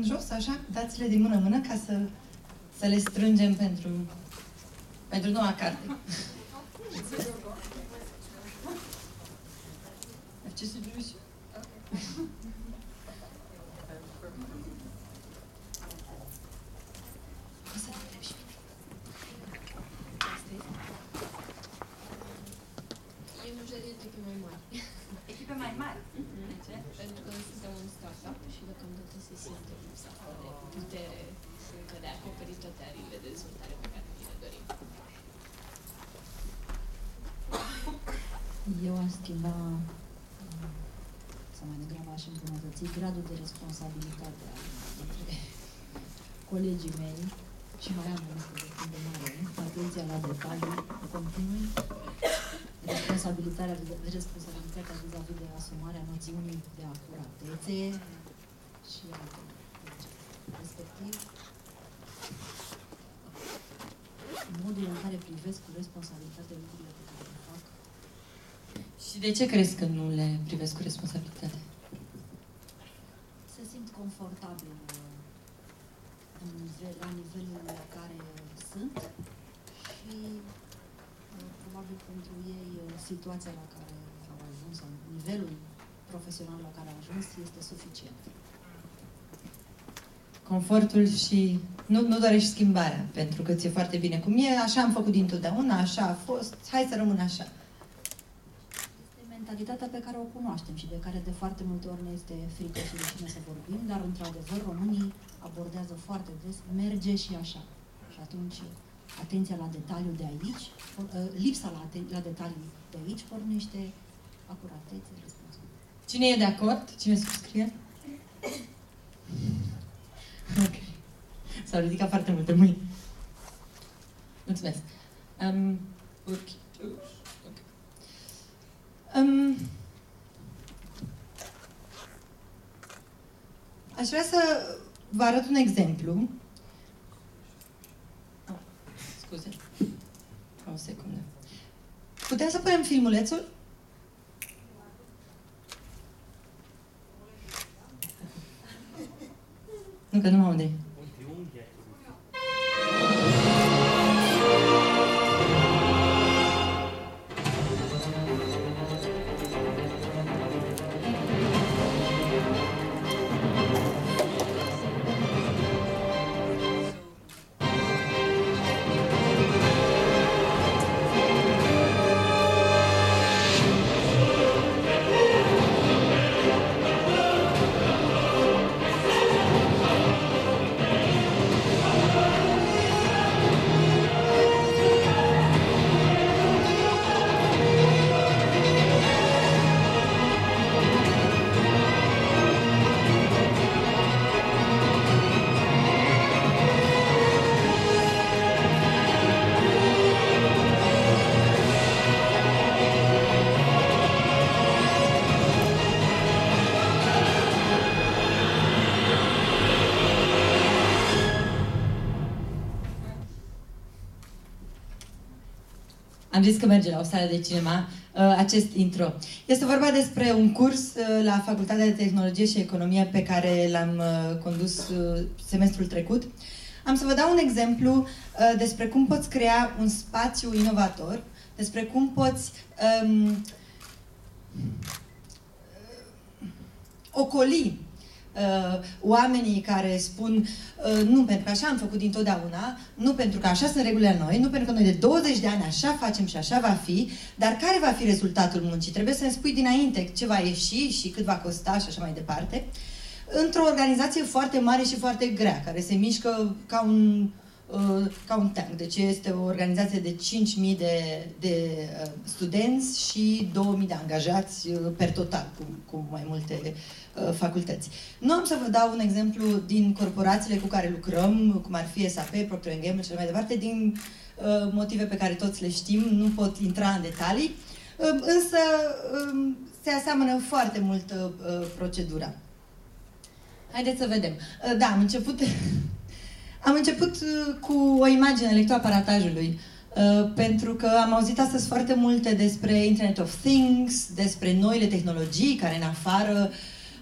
în jos, așa, dați-le din mână în mână ca să le strângem pentru noua carte. Ce sugestiune? Eu nu știu echipe mai mari. Echipe mai mari? De ce? Pentru că suntem un startup și deocamdată se simte lipsa de putere încă de a acoperi toate ariile de dezvoltare pe care ni le dorim. Eu aș schimba, sau mai degrabă aș îmbunătăți gradul de responsabilitate dintre colegii mei și mai am un lucru destul de mare, atenția la detalii continui, responsabilitatea vis-a-vis de asumarea noțiunii de acuratețe și respectiv modul în care privesc cu responsabilitate lucrurile pe care le fac. Și de ce crezi că nu le privesc cu responsabilitate? Se simt confortabil la nivelul la care sunt și probabil pentru ei situația la care au ajuns sau nivelul profesional la care au ajuns este suficient. Confortul și nu dorești schimbarea, pentru că ți-e foarte bine cum e, așa am făcut dintotdeauna, așa a fost, hai să rămână așa. Este mentalitatea pe care o cunoaștem și de care de foarte multe ori ne este frică și rușine să vorbim, dar într-adevăr românii abordează foarte des, merge și așa. Și atunci atenția la detaliu de aici, lipsa la detalii de aici pornește acuratețe, responsabilitate. Cine e de acord? Cine subscrie? Ok. S-au ridicat foarte multe mâini. Mulțumesc. Aș vrea să vă arăt un exemplu. Scuze. O secundă. Putem să punem filmulețul? Nu, că nu mă unde. Am zis că merge la o sală de cinema acest intro. Este vorba despre un curs la Facultatea de Tehnologie și Economie pe care l-am condus semestrul trecut. Am să vă dau un exemplu despre cum poți crea un spațiu inovator, despre cum poți ocoli oamenii care spun nu pentru că așa am făcut dintotdeauna, nu pentru că așa sunt regulile noi, nu pentru că noi de 20 de ani așa facem și așa va fi, dar care va fi rezultatul muncii? Trebuie să ne spui dinainte ce va ieși și cât va costa și așa mai departe. Într-o organizație foarte mare și foarte grea, care se mișcă ca un tank. Deci este o organizație de 5.000 de studenți și 2.000 de angajați per total, cu mai multe facultăți. Nu am să vă dau un exemplu din corporațiile cu care lucrăm, cum ar fi SAP, Procter & Gamble și mai departe, din motive pe care toți le știm, nu pot intra în detalii, însă se aseamănă foarte mult procedura. Haideți să vedem. Da, am început cu o imagine electroaparatajului, pentru că am auzit astăzi foarte multe despre Internet of Things, despre noile tehnologii care în afară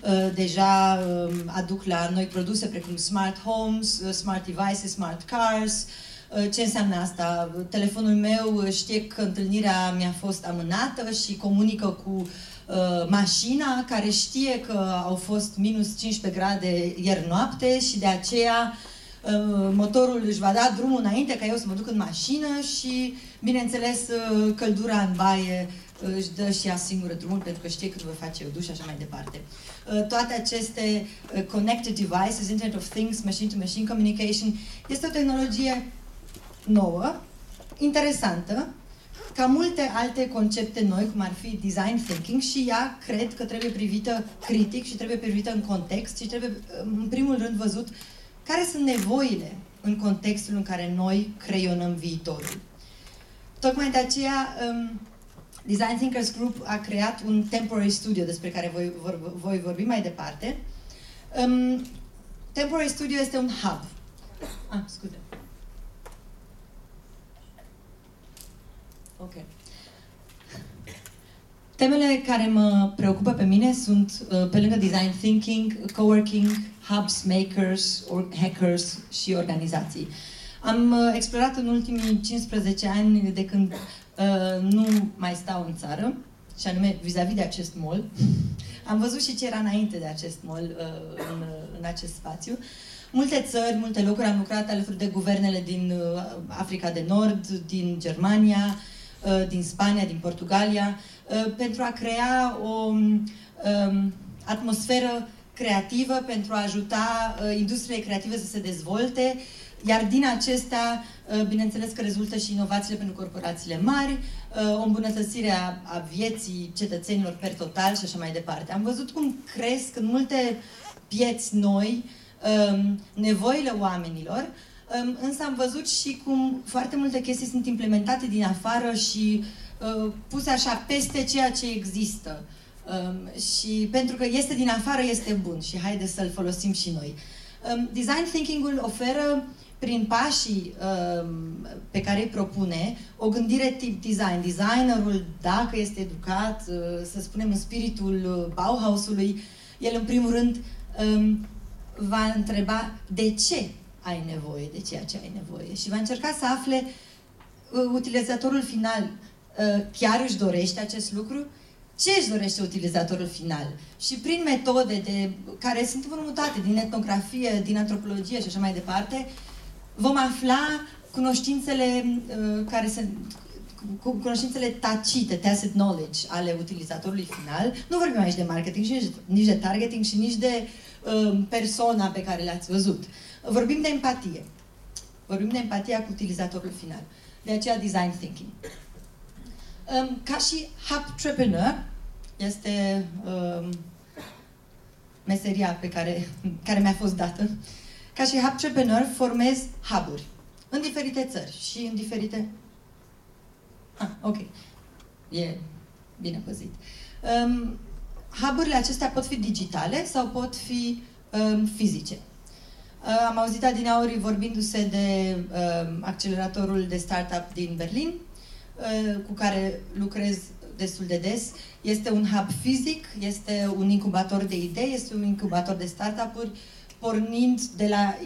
deja aduc la noi produse precum smart homes, smart devices, smart cars. Ce înseamnă asta? Telefonul meu știe că întâlnirea mi-a fost amânată și comunică cu mașina, care știe că au fost minus 15 grade ieri noapte și de aceea motorul își va da drumul înainte ca eu să mă duc în mașină și, bineînțeles, căldura în baie își dă și ea singură drumul pentru că știe cât vă face eu duș și așa mai departe. Toate aceste connected devices, Internet of Things, machine-to-machine communication, este o tehnologie nouă, interesantă, ca multe alte concepte noi, cum ar fi design thinking, și ea cred că trebuie privită critic și trebuie privită în context și trebuie, în primul rând, văzut care sunt nevoile în contextul în care noi creionăm viitorul. Tocmai de aceea, Design Thinkers Group a creat un temporary studio despre care voi vorbi mai departe. Temporary studio este un hub. Scuze. Ok. Temele care mă preocupă pe mine sunt, pe lângă design thinking, coworking, hubs, makers, hackers și organizații. Am explorat în ultimii 15 ani de când nu mai stau în țară, și anume vis-a-vis de acest mall. Am văzut și ce era înainte de acest mall în acest spațiu. Multe țări, multe locuri, am lucrat alături de guvernele din Africa de Nord, din Germania, din Spania, din Portugalia, pentru a crea o atmosferă creativă, pentru a ajuta industriile creative să se dezvolte, iar din acestea, bineînțeles că rezultă și inovațiile pentru corporațiile mari, o îmbunătățire a vieții cetățenilor per total și așa mai departe. Am văzut cum cresc în multe pieți noi nevoile oamenilor, însă am văzut și cum foarte multe chestii sunt implementate din afară și puse așa peste ceea ce există. Și pentru că este din afară, este bun și haideți să-l folosim și noi. Design thinking-ul oferă, prin pașii pe care îi propune, o gândire tip design. Designerul, dacă este educat, să spunem, în spiritul Bauhausului, el în primul rând va întreba de ce ai nevoie de ceea ce ai nevoie și va încerca să afle utilizatorul final chiar își dorește acest lucru, ce își dorește utilizatorul final. Și prin metode care sunt învățate din etnografie, din antropologie și așa mai departe, vom afla cunoștințele cunoștințele tacite, tacit knowledge ale utilizatorului final. Nu vorbim aici de marketing și nici de targeting și nici de persoana pe care le-ați văzut. Vorbim de empatie. Vorbim de empatia cu utilizatorul final. De aceea design thinking. Ca și hubtrepreneur, este meseria care mi-a fost dată. Ca și hubtrepreneur formez hub-uri în diferite țări și în diferite... ok. E bine păzit. Hub-urile acestea pot fi digitale sau pot fi fizice. Am auzit adineauri vorbindu-se de acceleratorul de startup din Berlin, cu care lucrez destul de des. Este un hub fizic, este un incubator de idei, este un incubator de startup-uri, pornind de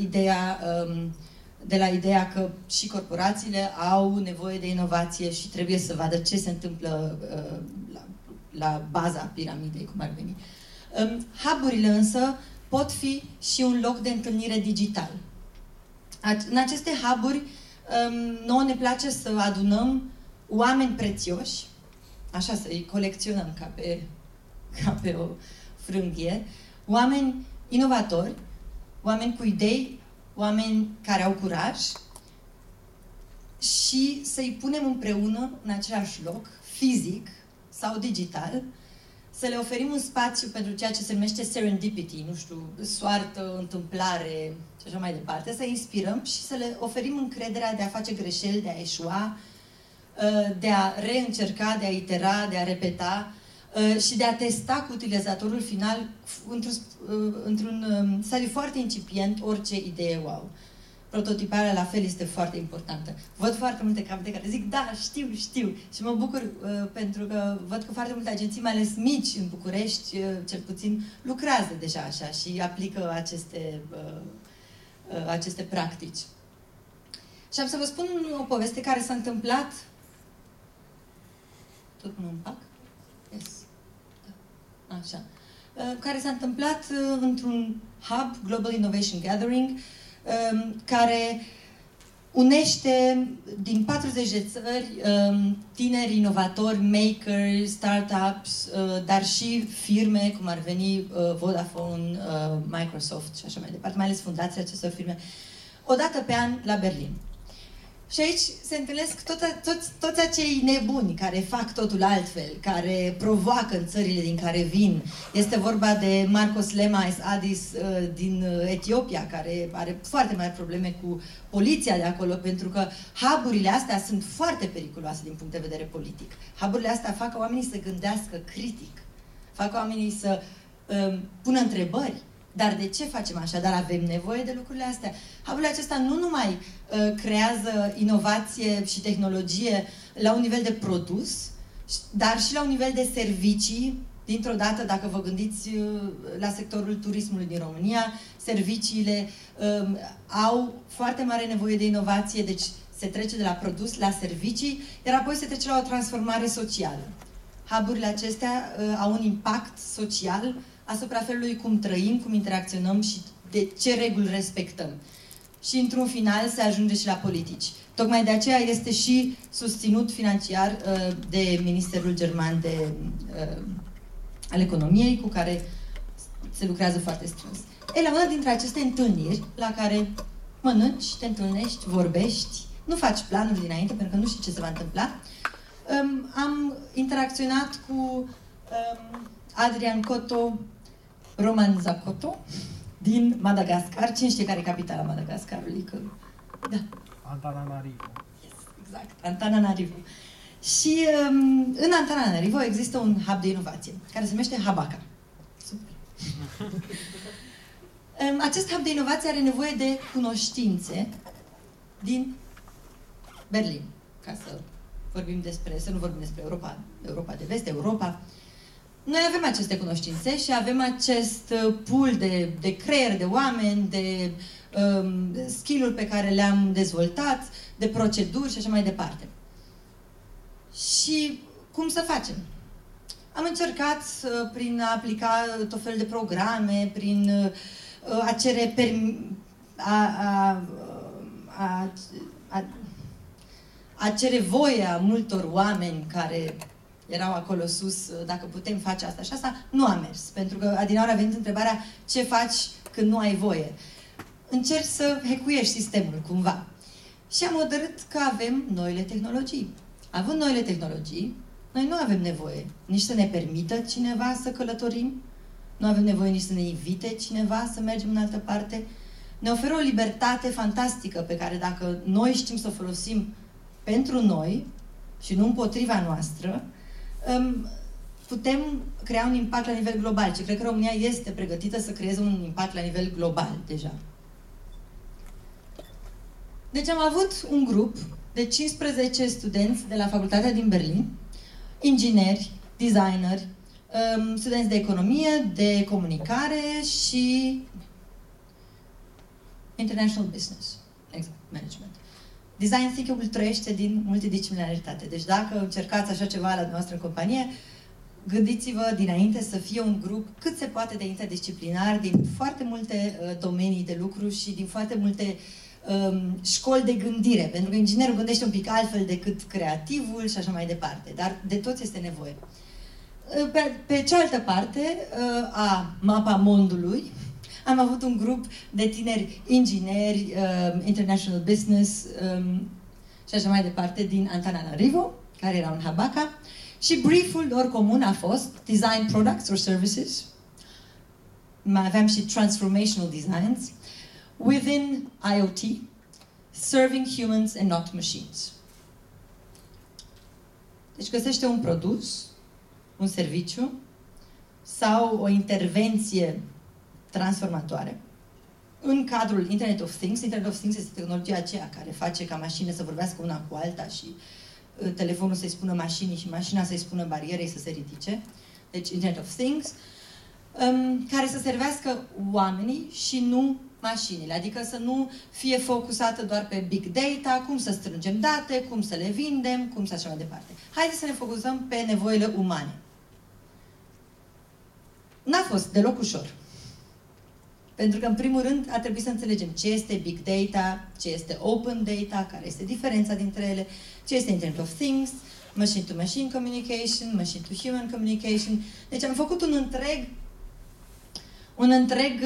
la ideea că și corporațiile au nevoie de inovație și trebuie să vadă ce se întâmplă la baza piramidei, cum ar veni. Hub-urile însă pot fi și un loc de întâlnire digital. În aceste hub-uri, nouă ne place să adunăm oameni prețioși, așa să-i colecționăm ca pe o frânghie, oameni inovatori, oameni cu idei, oameni care au curaj și să-i punem împreună în același loc, fizic sau digital, să le oferim un spațiu pentru ceea ce se numește serendipity, nu știu, soartă, întâmplare și așa mai departe, să inspirăm și să le oferim încrederea de a face greșeli, de a eșua, de a reîncerca, de a itera, de a repeta și de a testa cu utilizatorul final într-un stadiu foarte incipient orice idee wow. prototiparea la fel este foarte importantă. Văd foarte multe capete care zic, da, știu. Și mă bucur pentru că văd că foarte multe agenții, mai ales mici în București, cel puțin, lucrează deja așa și aplică aceste practici. Și am să vă spun o poveste care s-a întâmplat... Tot nu împac? Yes. Da. Așa. Care s-a întâmplat într-un hub, Global Innovation Gathering, care unește din 40 de țări tineri, inovatori, makers, startups, dar și firme, cum ar veni Vodafone, Microsoft și așa mai departe, mai ales fundațiile acestor firme, o dată pe an la Berlin. Și aici se întâlnesc toți acei nebuni care fac totul altfel, care provoacă în țările din care vin. Este vorba de Marcos Lemas Adis din Etiopia, care are foarte mari probleme cu poliția de acolo, pentru că hub-urile astea sunt foarte periculoase din punct de vedere politic. Hub-urile astea fac oamenii să gândească critic, fac oamenii să pună întrebări. Dar de ce facem așa? Dar avem nevoie de lucrurile astea. Hub-ul acesta nu numai creează inovație și tehnologie la un nivel de produs, dar și la un nivel de servicii. Dintr-o dată, dacă vă gândiți la sectorul turismului din România, serviciile au foarte mare nevoie de inovație, deci se trece de la produs la servicii, iar apoi se trece la o transformare socială. Hub-urile acestea au un impact social asupra felului cum trăim, cum interacționăm și de ce reguli respectăm. Și într-un final se ajunge și la politici. Tocmai de aceea este și susținut financiar de Ministerul German al Economiei, cu care se lucrează foarte strâns. La una dintre aceste întâlniri, la care mănânci, te întâlnești, vorbești, nu faci planuri dinainte, pentru că nu știi ce se va întâmpla, am interacționat cu Adrian Coto, Roman Zacoto, din Madagascar. Cine știe care e capitala Madagascarului? Că... Da. Antananarivo. Yes, exact, Antananarivo. Și în Antananarivo există un hub de inovație, care se numește Habaka. Super. Acest hub de inovație are nevoie de cunoștințe din Berlin, ca să nu vorbim despre Europa de Vest, Europa. Noi avem aceste cunoștințe și avem acest pool de creier, de oameni, de skill-uri pe care le-am dezvoltat, de proceduri și așa mai departe. Și cum să facem? Am încercat prin a aplica tot felul de programe, prin a cere a cere voia multor oameni care erau acolo sus, dacă putem face asta și asta, nu a mers. Pentru că adineauri a venit întrebarea ce faci când nu ai voie. Încerci să hackuiești sistemul, cumva. Și am hotărât că avem noile tehnologii. Având noile tehnologii, noi nu avem nevoie nici să ne permită cineva să călătorim, nu avem nevoie nici să ne invite cineva să mergem în altă parte. Ne oferă o libertate fantastică pe care dacă noi știm să o folosim pentru noi și nu împotriva noastră, putem crea un impact la nivel global. Și cred că România este pregătită să creeze un impact la nivel global deja. Deci am avut un grup de 15 studenți de la Facultatea din Berlin, ingineri, designeri, studenți de economie, de comunicare și International Business Management. Design thinking-ul trăiește din multidisciplinaritate. Deci dacă încercați așa ceva la dumneavoastră în companie, gândiți-vă dinainte să fie un grup cât se poate de interdisciplinar din foarte multe domenii de lucru și din foarte multe școli de gândire. Pentru că inginerul gândește un pic altfel decât creativul și așa mai departe. Dar de toți este nevoie. Pe cealaltă parte a mapamondului, am avut un grup de tineri ingineri, international business și așa mai departe din Antananarivo, care era un Habaka. Și brieful lor comun a fost design products or services. Mai aveam și transformational designs within IoT, serving humans and not machines. Deci găsește un produs, un serviciu sau o intervenție transformatoare în cadrul Internet of Things. Internet of Things este tehnologia aceea care face ca mașinile să vorbească una cu alta și telefonul să-i spună mașinii și mașina să-i spună barierei să se ridice. Deci Internet of Things, care să servească oamenii și nu mașinile. Adică să nu fie focusată doar pe big data, cum să strângem date, cum să le vindem, cum să așa mai departe. Haideți să ne focusăm pe nevoile umane. N-a fost deloc ușor. Pentru că, în primul rând, a trebuit să înțelegem ce este big data, ce este open data, care este diferența dintre ele, ce este Internet of Things, machine-to-machine communication, machine-to-human communication. Deci am făcut un întreg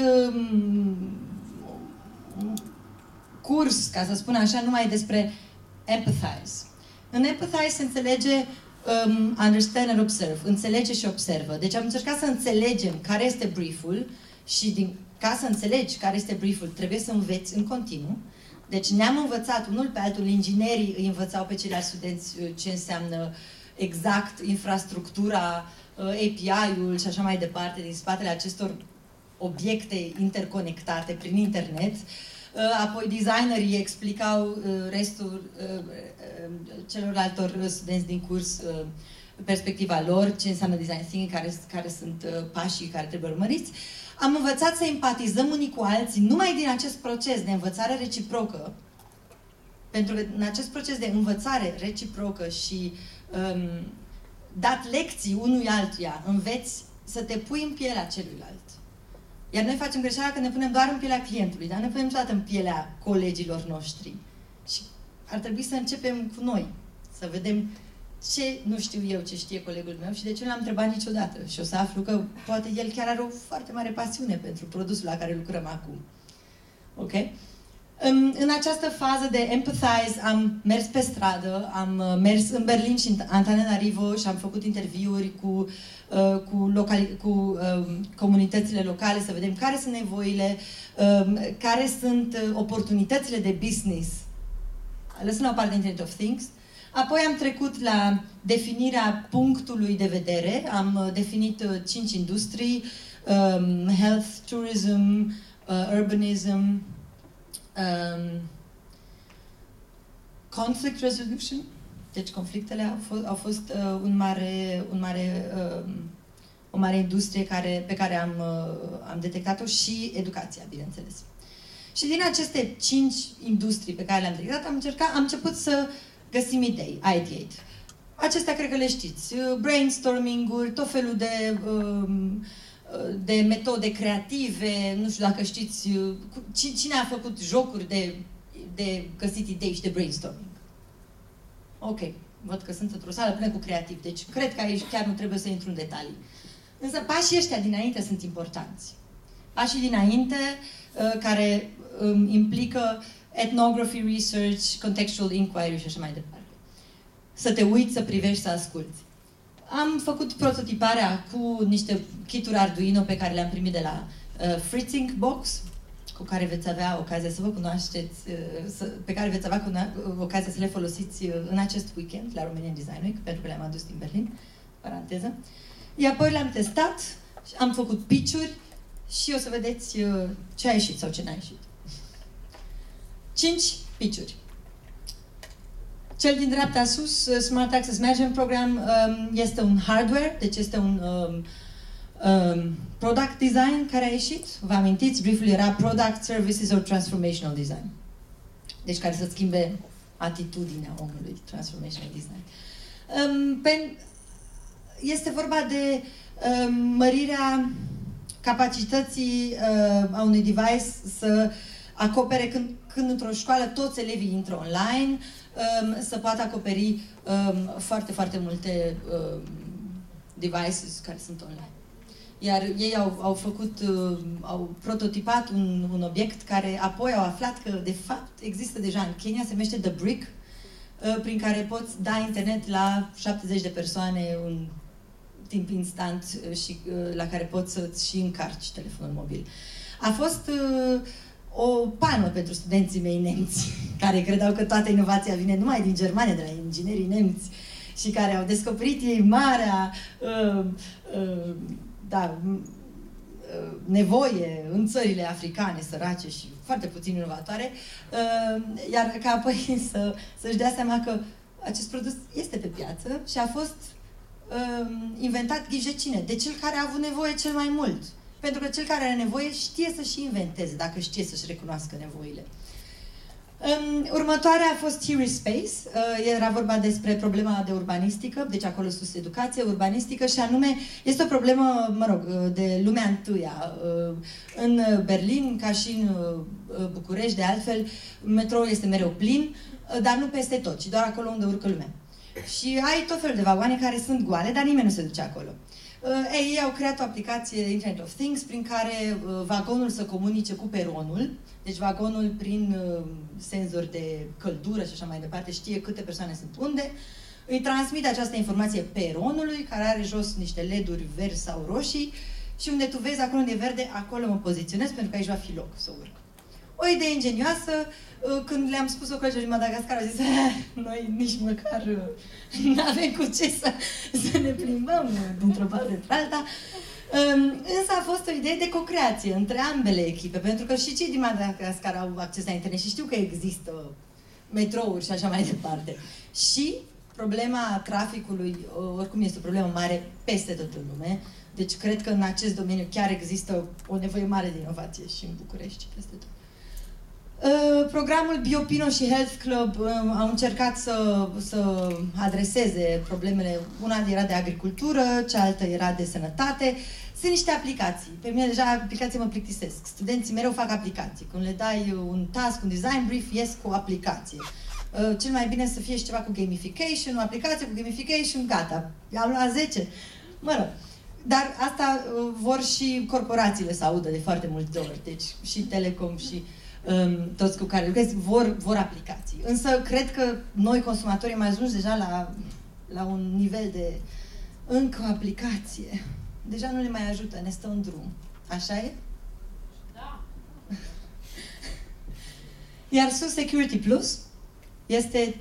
curs, ca să spun așa, numai despre empathize. În empathize se înțelege understand and observe, înțelege și observă. Deci am încercat să înțelegem care este brieful și ca să înțelegi care este brieful, trebuie să înveți în continuu. Deci ne-am învățat unul pe altul, inginerii îi învățau pe ceilalți studenți ce înseamnă exact infrastructura, API-ul și așa mai departe, din spatele acestor obiecte interconectate prin internet. Apoi designerii explicau restul celorlaltor studenți din curs perspectiva lor, ce înseamnă design thinking, care sunt pașii care trebuie urmăriți. Am învățat să empatizăm unii cu alții numai din acest proces de învățare reciprocă, pentru că în acest proces de învățare reciprocă și dat lecții unui altuia, înveți să te pui în pielea celuilalt. Iar noi facem greșeala că ne punem doar în pielea clientului, dar ne punem niciodată în pielea colegilor noștri. Și ar trebui să începem cu noi, să vedem ce nu știu eu, ce știe colegul meu și de ce nu l-am întrebat niciodată. Și o să aflu că poate el chiar are o foarte mare pasiune pentru produsul la care lucrăm acum. Ok? În această fază de empathize am mers pe stradă, am mers în Berlin și în Antananarivo și am făcut interviuri cu comunitățile locale să vedem care sunt nevoile, care sunt oportunitățile de business, lăsând la o parte Internet of Things. Apoi am trecut la definirea punctului de vedere, am definit 5 industrii, health, tourism, urbanism, conflict resolution. Deci conflictele au fost o mare industrie pe care am detectat-o și educația, bineînțeles. Și din aceste 5 industrii pe care le-am detectat, am început să găsim idei, ideate. Acestea cred că le știți. Brainstorming-uri, tot felul de metode creative, nu știu dacă știți, cine a făcut jocuri de găsit idei și de brainstorming? Ok, văd că sunt într-o sală plină cu creativ, deci cred că aici chiar nu trebuie să intru în detalii. Însă pașii ăștia dinainte sunt importanți. Pașii dinainte care implică ethnography research, contextual inquiry și așa mai departe. Să te uiți, să privești, să asculți. Am făcut prototiparea cu niște kituri Arduino pe care le-am primit de la FreeThink Box, cu care veți avea ocazia să vă cunoașteți, pe care veți avea ocazia să le folosiți în acest weekend la Romanian Design Week, pentru că le-am adus din Berlin, paranteză. Iar apoi le-am testat, am făcut pitch-uri și o să vedeți ce a ieșit sau ce n-a ieșit. 5 pitch-uri. Cel din dreapta sus, Smart Access Management Program, este un hardware, deci este un product design care a ieșit. Vă amintiți? Brieful era Product, Services or Transformational Design. Deci care să schimbe atitudinea omului, Transformational Design. Este vorba de mărirea capacității a unui device să acopere când într-o școală toți elevii intră online, să poată acoperi foarte, foarte multe devices care sunt online. Iar ei au prototipat un obiect care apoi au aflat că, de fapt, există deja în Kenya, se numește The Brick, prin care poți da internet la 70 de persoane în timp instant și la care poți să-ți și încarci telefonul mobil. A fost o pană pentru studenții mei nemți, care credeau că toată inovația vine numai din Germania, de la inginerii nemți, și care au descoperit ei marea nevoie în țările africane, sărace și foarte puțin inovatoare, iar ca apoi să-și dea seama că acest produs este pe piață și a fost inventat ghije cine? De cel care a avut nevoie cel mai mult. Pentru că cel care are nevoie știe să și inventeze, dacă știe să-și recunoască nevoile. Următoarea a fost Here is Space. Era vorba despre problema de urbanistică, deci acolo sus educație, urbanistică și anume este o problemă, mă rog, de lumea întâia. În Berlin, ca și în București, de altfel, metroul este mereu plin, dar nu peste tot, ci doar acolo unde urcă lumea. Și ai tot felul de vagoane care sunt goale, dar nimeni nu se duce acolo. Ei au creat o aplicație Internet of Things prin care vagonul să comunice cu peronul, deci vagonul prin senzori de căldură și așa mai departe știe câte persoane sunt unde, îi transmite această informație peronului, care are jos niște LED-uri verzi sau roșii și unde tu vezi acolo unde e verde, acolo mă poziționez pentru că aici va fi loc să urc. O idee ingenioasă, când le-am spus-o colegilor din Madagascar, au zis, noi nici măcar nu avem cu ce să ne plimbăm dintr-o parte într-alta. Însă a fost o idee de co-creație între ambele echipe, pentru că și cei din Madagascar au acces la internet și știu că există metrouri și așa mai departe. Și problema traficului, oricum este o problemă mare peste tot în lume, deci cred că în acest domeniu chiar există o nevoie mare de inovație și în București și peste tot. Programul Biopino și Health Club au încercat să adreseze problemele. Una era de agricultură, cealaltă era de sănătate. Sunt niște aplicații. Pe mine deja aplicații mă plictisesc. Studenții mereu fac aplicații. Când le dai un task, un design brief, ies cu o aplicație. Cel mai bine să fie și ceva cu gamification, o aplicație cu gamification, gata. Am luat 10. Mă rog. Dar asta vor și corporațiile să audă de foarte multe ori. Deci și Telecom și toți cu care lucrez vor aplicații. Însă cred că noi, consumatorii, am ajuns deja la un nivel de încă o aplicație. Deja nu ne mai ajută, ne stă în drum. Așa e? Da. Iar sus Security Plus este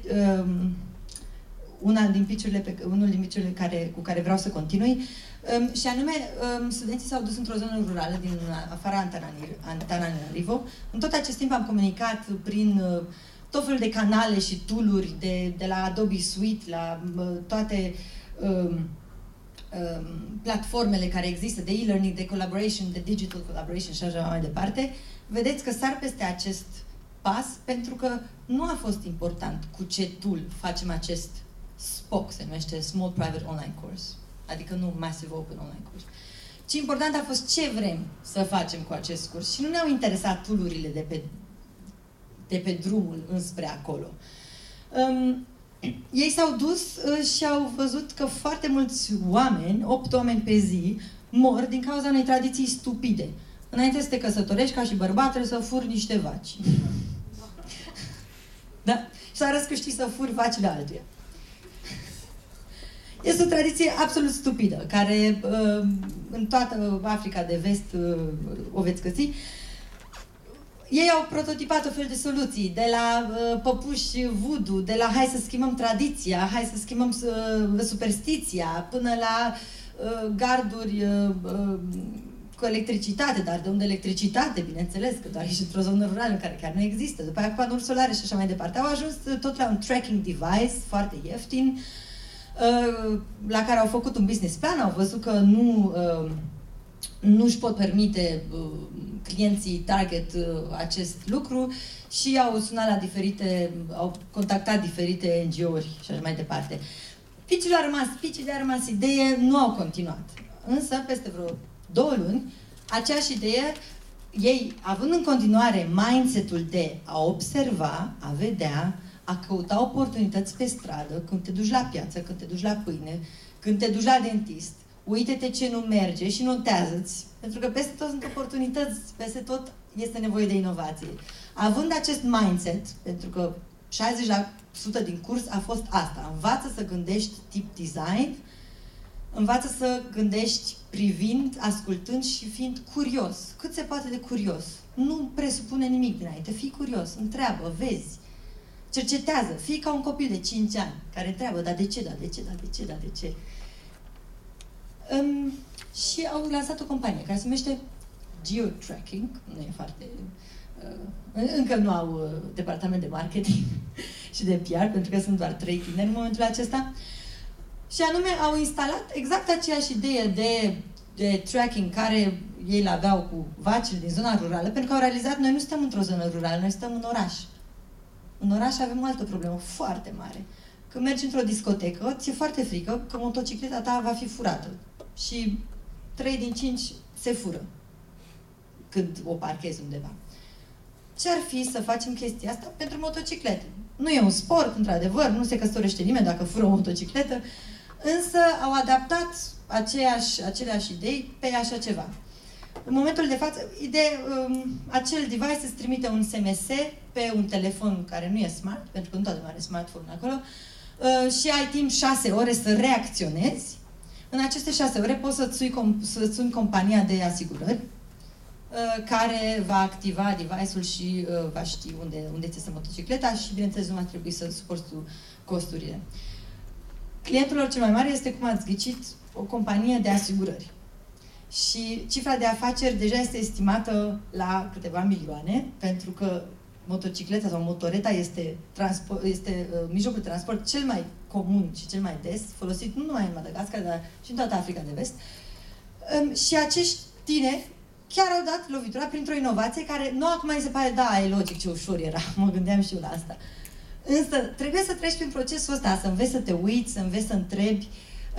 unul din pitch-urile cu care vreau să continui. Și anume, studenții s-au dus într-o zonă rurală din afara Antananarivo. În tot acest timp am comunicat prin tot felul de canale și tool-uri de la Adobe Suite, la toate platformele care există, de e-learning, de collaboration, de digital collaboration și așa mai departe. Vedeți că sar peste acest pas pentru că nu a fost important cu ce tool facem acest SPOC, se numește Small Private Online Course. Adică nu Massive Open Online Course. Ce important a fost ce vrem să facem cu acest curs. Și nu ne-au interesat tool-urile de pe drumul înspre acolo. Ei s-au dus și au văzut că foarte mulți oameni, 8 oameni pe zi, mor din cauza unei tradiții stupide. Înainte să te căsătorești ca și bărbat, trebuie să furi niște vaci. Da? Și să arăți că știi să furi vacile altuia. Este o tradiție absolut stupidă, care în toată Africa de Vest o veți găsi. Ei au prototipat o fel de soluții, de la păpuși voodoo, de la hai să schimbăm tradiția, hai să schimbăm superstiția, până la garduri cu electricitate, dar de unde electricitate, bineînțeles, că doar ești într-o zonă rurală în care chiar nu există, după aia panouri solare și așa mai departe. Au ajuns tot la un tracking device foarte ieftin, la care au făcut un business plan, au văzut că nu își pot permite clienții target acest lucru și au sunat la au contactat diferite NGO-uri și așa mai departe. Pitch-ul a rămas idee, nu au continuat. Însă, peste vreo 2 luni, aceeași idee, ei, având în continuare mindset-ul de a observa, a vedea, a căuta oportunități pe stradă, când te duci la piață, când te duci la pâine, când te duci la dentist, uite-te ce nu merge și notează-ți. Pentru că peste tot sunt oportunități, peste tot este nevoie de inovație. Având acest mindset, pentru că 60% din curs a fost asta, învață să gândești tip design, învață să gândești privind, ascultând și fiind curios. Cât se poate de curios. Nu presupune nimic dinainte. Fii curios, întreabă, vezi. Cercetează, fii ca un copil de 5 ani, care întreabă, dar de ce, dar de ce, dar de ce, dar de ce. Și au lansat o companie care se numește geotracking, nu e foarte... încă nu au departament de marketing și de PR, pentru că sunt doar 3 tineri în momentul acesta. Și anume au instalat exact aceeași idee de tracking care ei le aveau cu vacile din zona rurală, pentru că au realizat, noi nu suntem într-o zonă rurală, noi suntem în oraș. În oraș avem o altă problemă foarte mare. Când mergi într-o discotecă, ți-e foarte frică că motocicleta ta va fi furată. Și 3 din 5 se fură când o parchezi undeva. Ce-ar fi să facem chestia asta pentru motociclete? Nu e un sport, într-adevăr, nu se căsătorește nimeni dacă fură o motocicletă, însă au adaptat aceleași idei pe așa ceva. În momentul de față, acel device îți trimite un SMS pe un telefon care nu e smart, pentru că nu toată lumea are smartphone acolo, și ai timp 6 ore să reacționezi. În aceste 6 ore poți să-ți suni compania de asigurări, care va activa device-ul și va ști unde ți este motocicleta și, bineînțeles, nu va trebui să suporți costurile. Clientul lor cel mai mare este, cum ați ghicit, o companie de asigurări. Și cifra de afaceri deja este estimată la câteva milioane, pentru că motocicleta sau motoreta este mijlocul de transport cel mai comun și cel mai des, folosit nu numai în Madagascar, dar și în toată Africa de Vest. Și acești tineri chiar au dat lovitura printr-o inovație care nu acum mi se pare, da, e logic, ce ușor era, mă gândeam și eu la asta. Însă trebuie să treci prin procesul ăsta, să înveți să te uiți, să înveți să întrebi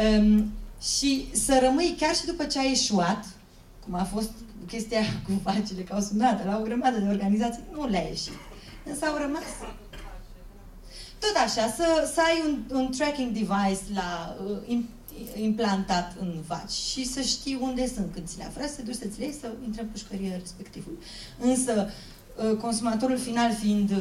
și să rămâi chiar și după ce ai eșuat, cum a fost chestia cu vacile, că au sunat la o grămadă de organizații, nu le-a ieșit. Însă au rămas. Tot așa, să ai un tracking device implantat în vaci și să știi unde sunt când ți le afli, să te duci să ți le iei, să intre în pușcărie respectivul. Însă, consumatorul final fiind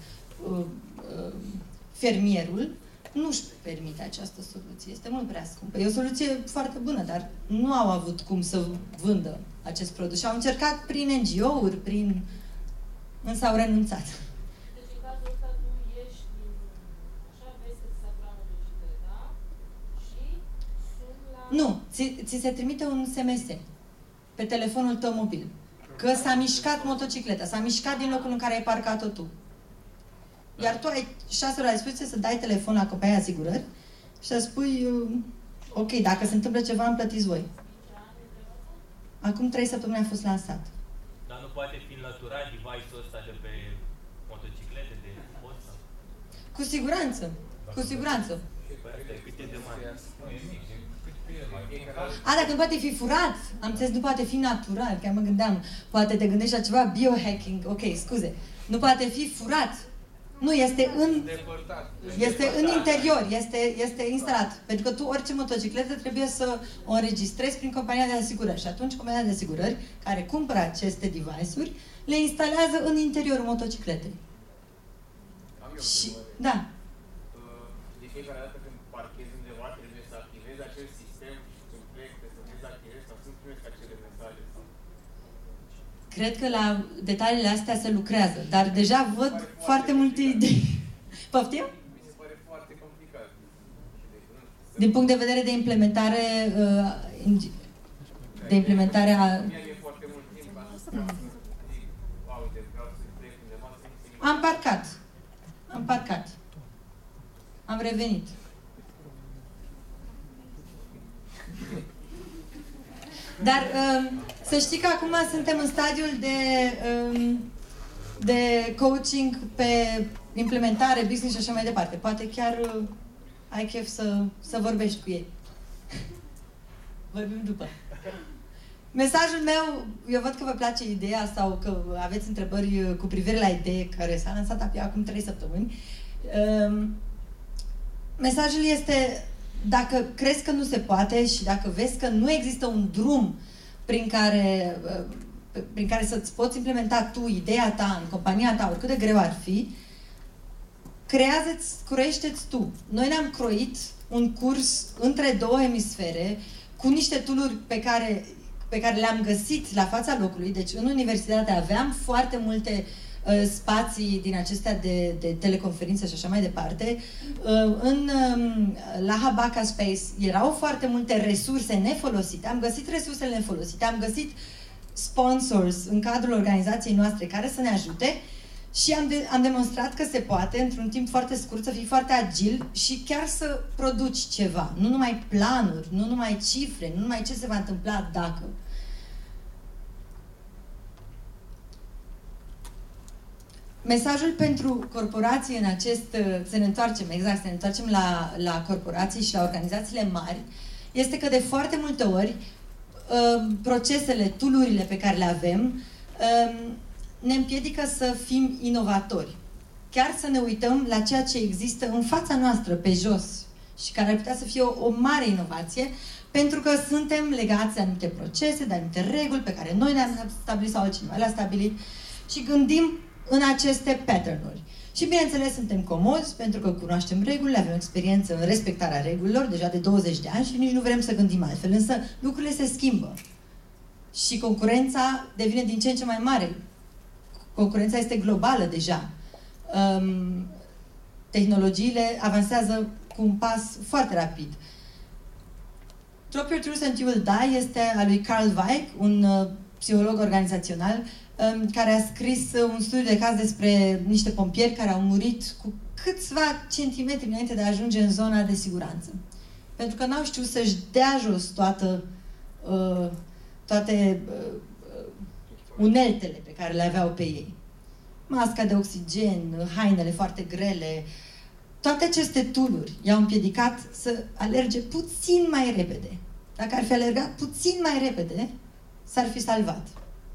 fermierul, nu își permite această soluție. Este mult prea scumpă. E o soluție foarte bună, dar nu au avut cum să vândă acest produs. Și au încercat prin NGO-uri, însă au renunțat. Deci în cazul ăsta tu ieși din... așa, vezi că ți s-a furat motocicleta și suni la... Nu, ți se trimite un SMS pe telefonul tău mobil. Că s-a mișcat motocicleta, s-a mișcat din locul în care ai parcat-o tu. Iar tu ai 6 ore la dispoziție să dai telefon la compania asigurări și să spui, ok, dacă se întâmplă ceva, îmi plătiți voi. Acum 3 săptămâni a fost lansat. Dar nu poate fi înlăturat device-ul ăsta de pe motociclete, de pod? Cu siguranță. Cu siguranță. Cât e de mare? Dacă nu poate fi furat, am înțeles, nu poate fi natural, chiar mă gândeam, poate te gândești la ceva biohacking, ok, scuze. Nu poate fi furat. Nu, este în interior, este instalat. Pentru că tu, orice motocicletă, trebuie să o înregistrezi prin compania de asigurări. Și atunci compania de asigurări, care cumpără aceste device-uri, le instalează în interiorul motocicletei. Și, da. De fiecare dată când parchezi undeva, trebuie să activezi acel sistem și când pleci, să dezactivezi sau să-mi primești acele mesaje. Cred că la detaliile astea se lucrează, dar deja văd foarte multe idei. Poftim? Mi se pare foarte complicat. Din punct de vedere de implementare, de implementare a... E foarte mult timp ca să uite, vreau să plec undeva, să Am parcat. Am revenit. Dar să știi că acum suntem în stadiul de coaching pe implementare, business și așa mai departe. Poate chiar ai chef să vorbești cu ei. Vorbim după. Mesajul meu, eu văd că vă place ideea sau că aveți întrebări cu privire la idee care s-a lansat abia acum 3 săptămâni. Mesajul este, dacă crezi că nu se poate și dacă vezi că nu există un drum prin care să-ți poți implementa tu ideea ta în compania ta, oricât de greu ar fi, croiește-ți tu. Noi ne-am croit un curs între 2 emisfere cu niște tool-uri pe care le-am găsit la fața locului. Deci în universitate aveam foarte multe spații din acestea de teleconferințe și așa mai departe. La Habaka Space erau foarte multe resurse nefolosite. Am găsit resursele nefolosite, am găsit sponsors în cadrul organizației noastre care să ne ajute și am demonstrat că se poate, într-un timp foarte scurt, să fii foarte agil și chiar să produci ceva. Nu numai planuri, nu numai cifre, nu numai ce se va întâmpla dacă. Mesajul pentru corporații în acest... să ne întoarcem la corporații și la organizațiile mari, este că de foarte multe ori procesele, tool-urile pe care le avem ne împiedică să fim inovatori. Chiar să ne uităm la ceea ce există în fața noastră, pe jos, și care ar putea să fie o mare inovație, pentru că suntem legați de anumite procese, de anumite reguli pe care noi le-am stabilit sau altcineva le-a stabilit și gândim în aceste pattern-uri. Și bineînțeles suntem comozi pentru că cunoaștem regulile, avem experiență în respectarea regulilor deja de 20 de ani și nici nu vrem să gândim altfel. Însă lucrurile se schimbă și concurența devine din ce în ce mai mare. Concurența este globală deja. Tehnologiile avansează cu un pas foarte rapid. Drop Your Tools and You Will Die este a lui Carl Weick, un psiholog organizațional, care a scris un studiu de caz despre niște pompieri care au murit cu câțiva centimetri înainte de a ajunge în zona de siguranță. Pentru că n-au știut să-și dea jos toate uneltele pe care le aveau pe ei. Masca de oxigen, hainele foarte grele, toate aceste tool-uri i-au împiedicat să alerge puțin mai repede. Dacă ar fi alergat puțin mai repede, s-ar fi salvat.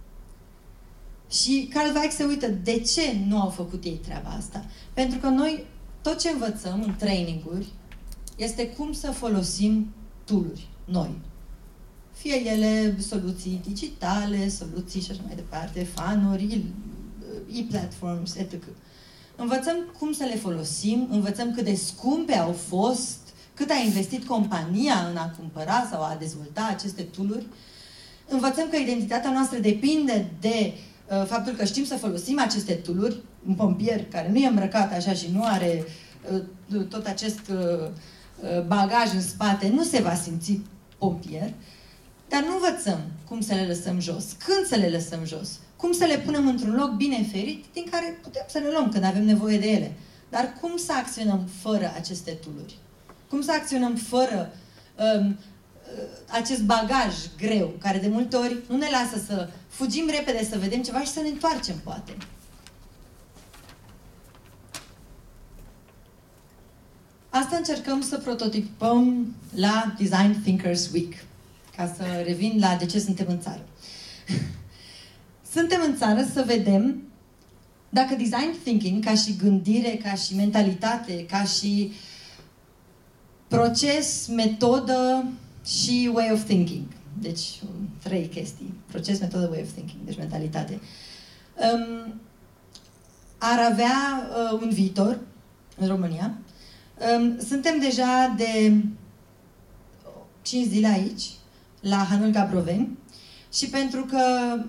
Și Carl Weick se uită de ce nu au făcut ei treaba asta. Pentru că noi, tot ce învățăm în traininguri, este cum să folosim tool-uri noi. Fie ele soluții digitale, soluții și așa mai departe, fanuri, e-platforms, etc. Învățăm cum să le folosim, învățăm cât de scumpe au fost, cât a investit compania în a cumpăra sau a dezvolta aceste tool-uri. Învățăm că identitatea noastră depinde de faptul că știm să folosim aceste tool-uri. Un pompier care nu e îmbrăcat așa și nu are tot acest bagaj în spate, nu se va simți pompier, dar nu învățăm cum să le lăsăm jos, când să le lăsăm jos, cum să le punem într-un loc bine ferit, din care putem să le luăm când avem nevoie de ele. Dar cum să acționăm fără aceste tool-uri? Cum să acționăm fără acest bagaj greu, care de multe ori nu ne lasă să fugim repede, să vedem ceva și să ne întoarcem, poate. Asta încercăm să prototipăm la Design Thinkers Week, ca să revin la de ce suntem în țară. Suntem în țară să vedem dacă design thinking, ca și gândire, ca și mentalitate, ca și proces, metodă și way of thinking. Deci, 3 chestii. Proces, metodă, way of thinking. Deci, mentalitate. Ar avea un viitor în România. Suntem deja de 5 zile aici, la Hanul Gabroveni, și pentru că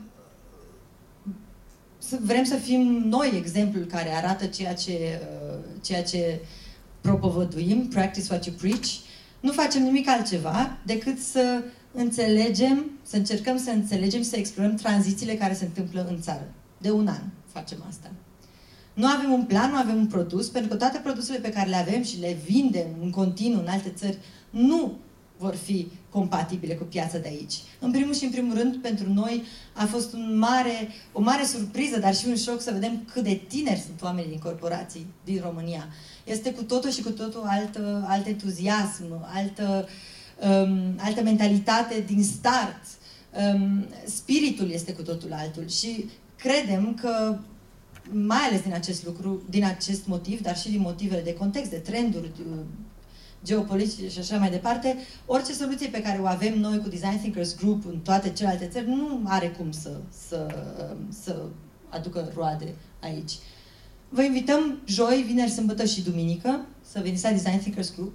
vrem să fim noi exemplul care arată ceea ce propovăduim, practice what you preach, nu facem nimic altceva decât să înțelegem, să încercăm să înțelegem, să explorăm tranzițiile care se întâmplă în țară. De un an facem asta. Nu avem un plan, nu avem un produs, pentru că toate produsele pe care le avem și le vindem în continuu în alte țări nu vor fi compatibile cu piața de aici. În primul și în primul rând, pentru noi a fost o mare surpriză, dar și un șoc să vedem cât de tineri sunt oamenii din corporații din România. Este cu totul și cu totul alt entuziasm, altă mentalitate din start. Spiritul este cu totul altul și credem că, mai ales din acest motiv, dar și din motivele de context, de trenduri geopolitice și așa mai departe, orice soluție pe care o avem noi cu Design Thinkers Group în toate celelalte țări nu are cum să aducă roade aici. Vă invităm joi, vineri, sâmbătă și duminică să veniți la Design Thinkers Group,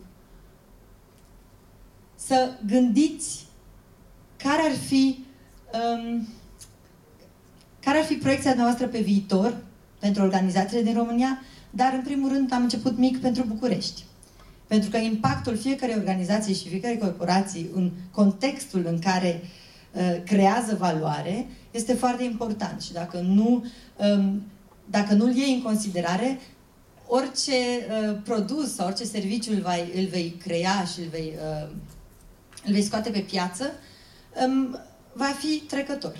să gândiți care ar fi proiecția noastră pe viitor pentru organizațiile din România, dar în primul rând am început mic pentru București. Pentru că impactul fiecărei organizații și fiecărei corporații în contextul în care creează valoare, este foarte important. Și dacă nu-l iei în considerare, orice produs sau orice serviciu îl vei crea și îl vei scoate pe piață, va fi trecător.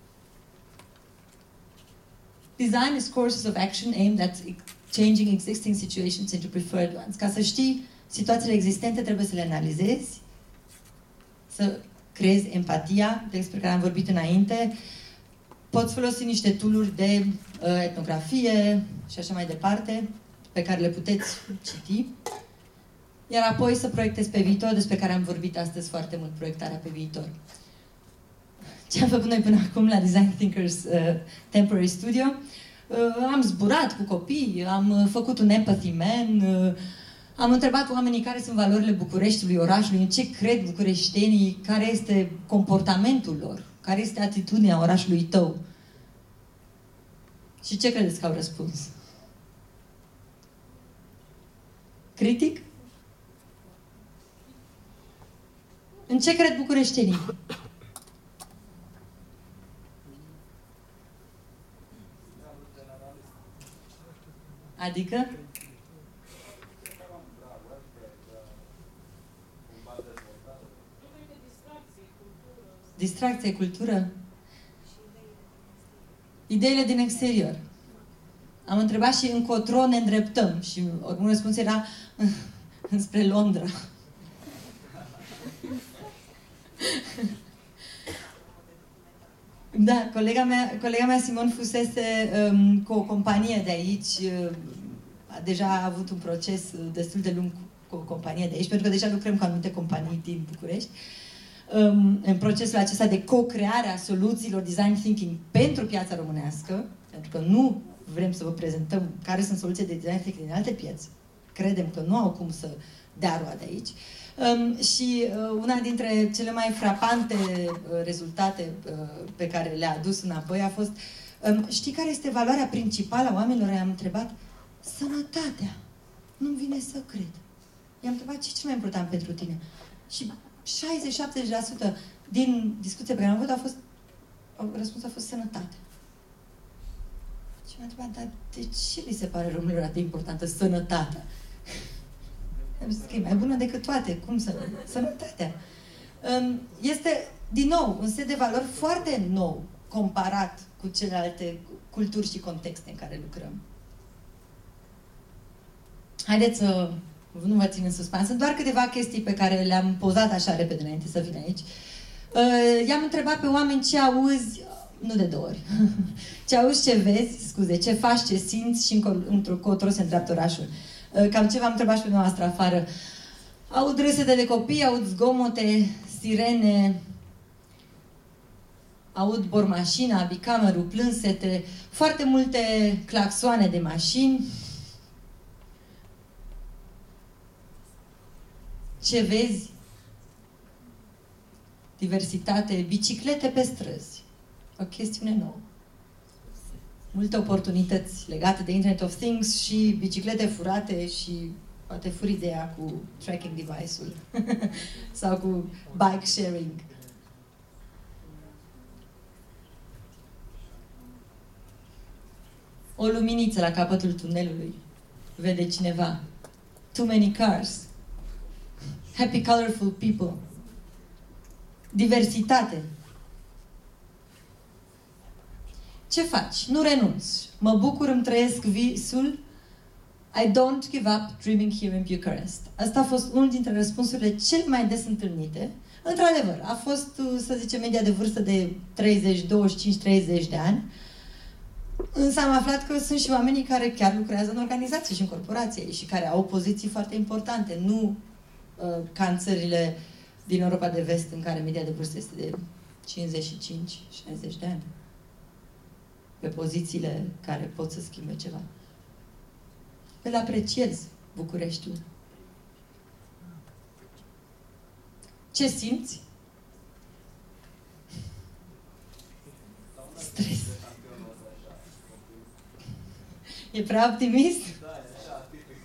Design is courses of action aimed at changing existing situations into preferred ones. Ca să știi situațiile existente, trebuie să le analizezi, să creezi empatia, despre care am vorbit înainte. Poți folosi niște tool-uri de etnografie și așa mai departe, pe care le puteți citi. Iar apoi să proiectezi pe viitor, despre care am vorbit astăzi foarte mult, proiectarea pe viitor. Ce am făcut noi până acum la Design Thinkers Temporary Studio? Am zburat cu copii, am făcut un Empathy Man, am întrebat oamenii care sunt valorile Bucureștiului, orașului, în ce cred bucureștenii, care este comportamentul lor, care este atitudinea orașului tău. Și ce credeți că au răspuns? Critic? În ce cred bucureștenii? Adică? Distracție, cultură? Ideile din exterior. Am întrebat și încotro ne îndreptăm și un răspuns era înspre Londra. Da, colega mea Simon fusese cu o companie de aici, deja a avut un proces destul de lung cu o companie de aici, pentru că deja lucrăm cu anumite companii din București, în procesul acesta de co-creare a soluțiilor design thinking pentru piața românească, pentru că nu vrem să vă prezentăm care sunt soluții de design thinking din alte piețe. Credem că nu au cum să dea roade aici. Și una dintre cele mai frapante rezultate pe care le-a adus înapoi a fost: știi care este valoarea principală a oamenilor? I-am întrebat. Sănătatea. Nu-mi vine să cred. I-am întrebat ce e cel mai important pentru tine. Și 60-70% din discuția pe care am avut răspunsul a fost sănătate. Și m-a întrebat, dar de ce li se pare românilor atât de importantă sănătatea? Am zis că e mai bună decât toate. Cum sănătatea? Este, din nou, un set de valori foarte nou comparat cu celelalte culturi și contexte în care lucrăm. Haideți să nu vă țin în suspans. Sunt doar câteva chestii pe care le-am pozat așa repede înainte să vin aici. I-am întrebat pe oameni ce auzi, nu de 2 ori, ce auzi, ce vezi, scuze, ce faci, ce simți și încotro se îndreaptă orașul. Cam ce v-am întrebat și pe noastră afară. Aud râsete de copii, aud zgomote, sirene, aud bormașina, bicamerul, plânsete, foarte multe claxoane de mașini. Ce vezi? Diversitate, biciclete pe străzi. O chestiune nouă. Multe oportunități legate de Internet of Things și biciclete furate și poate furi ideea cu tracking device-ul sau cu bike sharing. O luminiță la capătul tunelului. Vede cineva. Too many cars. Happy, colorful people. Diversitate. Ce faci? Nu renunți. Mă bucur, îmi trăiesc visul. I don't give up dreaming here in Bucharest. Asta a fost unul dintre răspunsurile cele mai des întâlnite. Într-adevăr, a fost, să zicem, media de vârstă de 30, 25-30 de ani. Însă am aflat că sunt și oamenii care chiar lucrează în organizații și în corporații și care au poziții foarte importante. Nu ca în țările din Europa de Vest, în care media de vârstă este de 55-60 de ani. Pe pozițiile care pot să schimbe ceva. Îl apreciez, Bucureștiul. Ce simți? Stres. E prea optimist? Da, e așa, tipic.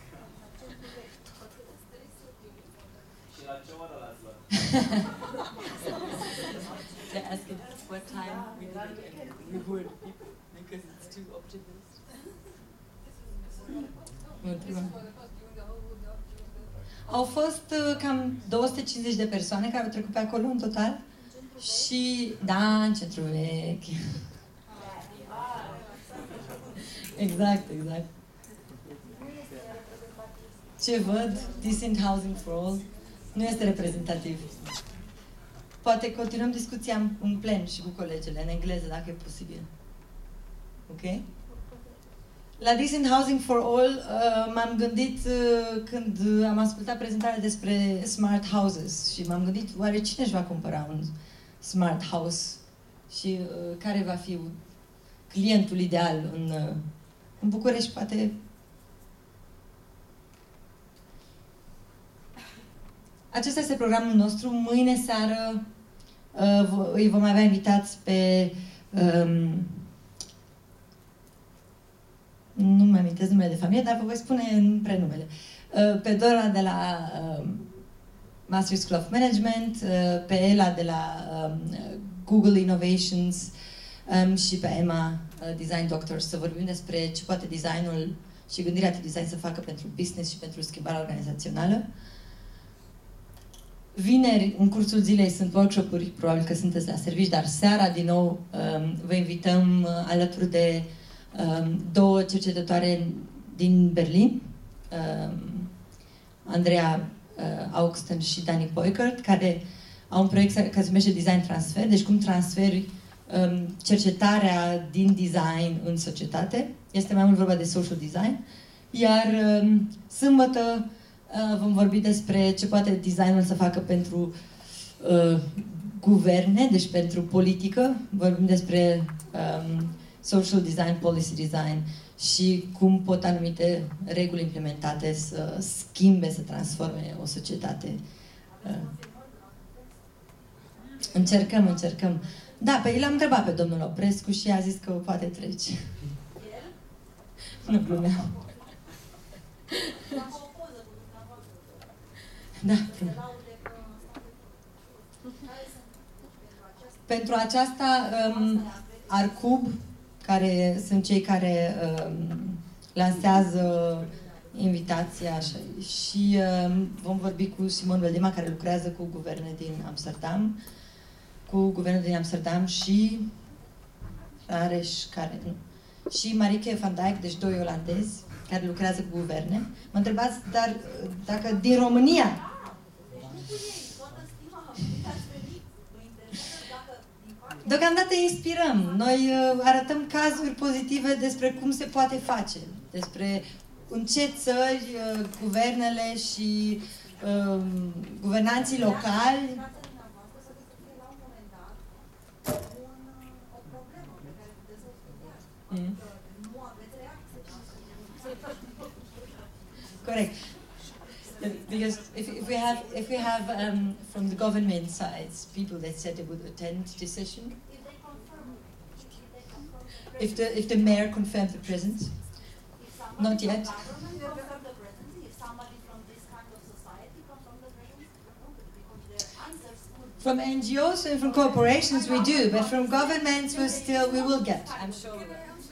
Și la ce oră l-ați luat? They're asking what time we did it and we would because it's too optimist. Au fost cam 250 de persoane care au trecut pe acolo în total. Și, da, în centrul vechi. Exact. Ce văd? Decent Housing for All nu este reprezentativ. Poate continuăm discuția în plen și cu colegele, în engleză, dacă e posibil. Ok? La Decent Housing for All m-am gândit când am ascultat prezentarea despre smart houses și m-am gândit oare cine își va cumpăra un smart house și care va fi clientul ideal în București, poate. Acesta este programul nostru. Mâine seară îi vom avea invitați pe nu mi amintesc numele de familie, dar vă voi spune în prenumele. Pe Dora de la Masters School of Management, pe Ela de la Google Innovations și pe Emma, Design Doctor, să vorbim despre ce poate designul și gândirea de design să facă pentru business și pentru schimbarea organizațională. Vineri, în cursul zilei, sunt workshop-uri, probabil că sunteți la servici, dar seara, din nou, vă invităm alături de două cercetătoare din Berlin, Andrea Auxten și Dani Poikert, care au un proiect care se numește Design Transfer, deci cum transferi cercetarea din design în societate. Este mai mult vorba de social design. Iar sâmbătă vom vorbi despre ce poate designul să facă pentru guverne, deci pentru politică. Vorbim despre social design, policy design și cum pot anumite reguli implementate să schimbe, să transforme o societate. Încercăm. Da, pe el l-am întrebat pe domnul Oprescu și a zis că poate trece. Nu glumeam. Da. Pentru aceasta, Arcub, care sunt cei care lansează invitația și vom vorbi cu Simon Veldema, care lucrează cu guvernul din Amsterdam și Rareș, care nu. Și Marieke van Dijk, deci doi olandezi care lucrează cu guverne. Mă întrebați, dar dacă din România. Deocamdată inspirăm. Noi arătăm cazuri pozitive despre cum se poate face, despre în ce țări guvernele și guvernanții locali correct. Because if we have from the government sides people that said they would attend this session, if the mayor confirmed the presence, not yet. From NGOs and from corporations we do, but from governments we will get. I'm sure.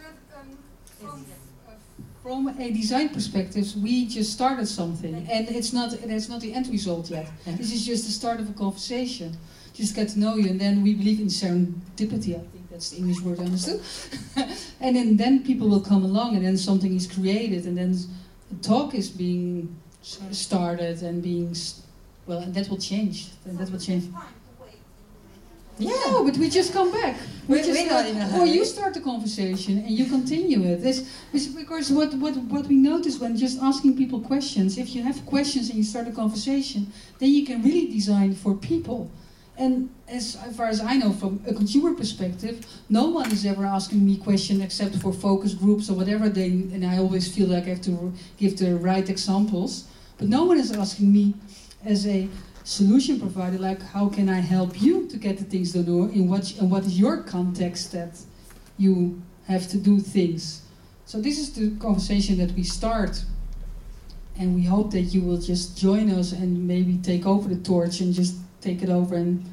From a design perspective, we just started something, and it's not the end result yet. This is just the start of a conversation. Just get to know you, and then we believe in serendipity. I think that's the English word I understood. And then people will come along, and then something is created, and then a talk is being started and and that will change. And that will change. Yeah, no, but we just come back. We're not in a hurry. Or you start the conversation and you continue it. Because what we notice when just asking people questions, if you have questions and you start a conversation, then you can really design for people. And as far as I know, from a consumer perspective, no one is ever asking me questions except for focus groups or whatever. And I always feel like I have to give the right examples. But no one is asking me as a solution provider, like how can I help you to get the things done, or what is your context that you have to do things. So this is the conversation that we start, and we hope that you will just join us and maybe take over the torch and just take it over and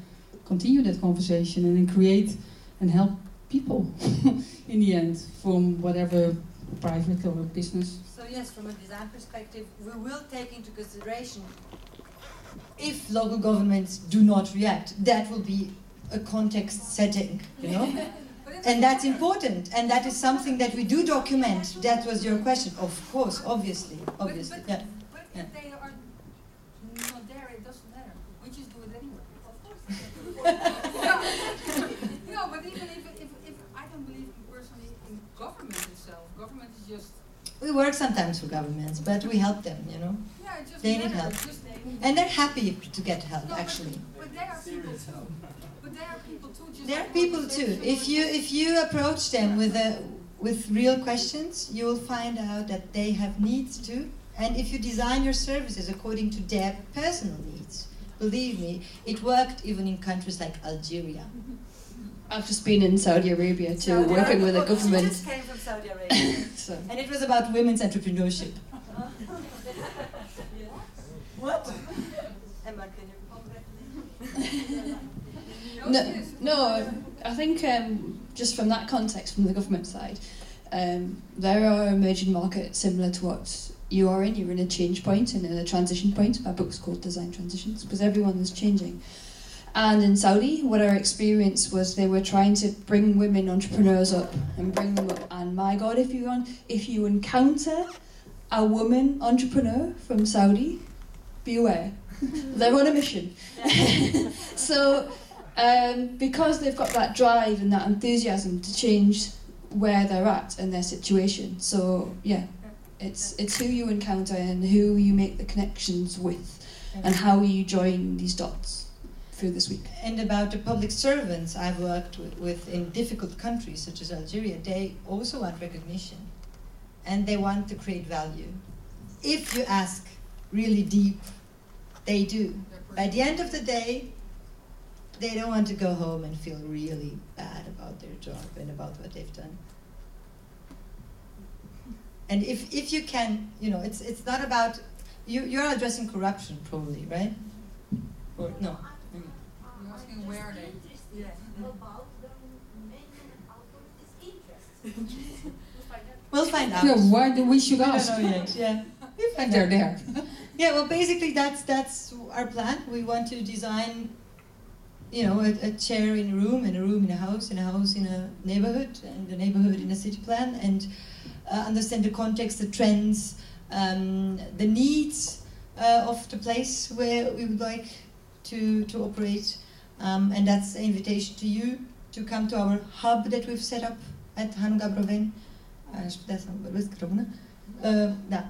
continue that conversation and then create and help people in the end from whatever private or business. So yes, from a design perspective, we will take into consideration if local governments do not react. That will be a context setting, you know? And that's important, and that is something that we do document. That was your question, of course, obviously, yeah. But if they are not there, it doesn't matter. We just do it anyway. Of course. No, but even if I don't believe personally in government itself, government is just. We work sometimes for governments, but we help them, you know. Yeah, it just They need matters. help. Just, And they're happy to get help, no, actually. But they are people too. But they are people too. Just There are like people too. If you approach them with real questions, you will find out that they have needs too. And if you design your services according to their personal needs, believe me, it worked even in countries like Algeria. I've just been in Saudi Arabia too, working with a government. She just came from Saudi Arabia. So. And it was about women's entrepreneurship. What? Emma, can you No, I think just from that context, from the government side, there are emerging markets similar to what you are in. You're in a change point and a transition point. My book's called Design Transitions because everyone is changing. And in Saudi, what our experience was, they were trying to bring women entrepreneurs up and bring them up. And my God, if you encounter a woman entrepreneur from Saudi, beware. They're on a mission. So, because they've got that drive and that enthusiasm to change where they're at and their situation. So yeah, it's who you encounter and who you make the connections with, and how you join these dots through this week. And about the public servants I've worked with in difficult countries such as Algeria, they also want recognition and they want to create value. If you ask really deep, they do. By the end of the day, they don't want to go home and feel really bad about their job and about what they've done. And if you can, you know, it's not about, you're addressing corruption probably, right? Or no? You're asking where are they? Yeah. About the main authorities' interest. We'll find out. Yeah, why do we should I ask? don't know yet. Yeah. We'll find They're out. there. Yeah, well, basically that's our plan. We want to design, you know, a chair in a room, and a room in a house, and a house in a neighborhood, and a neighborhood in a city plan, and understand the context, the trends, the needs of the place where we would like to operate. And that's an invitation to you to come to our hub that we've set up at Hanul Gabroven. Da.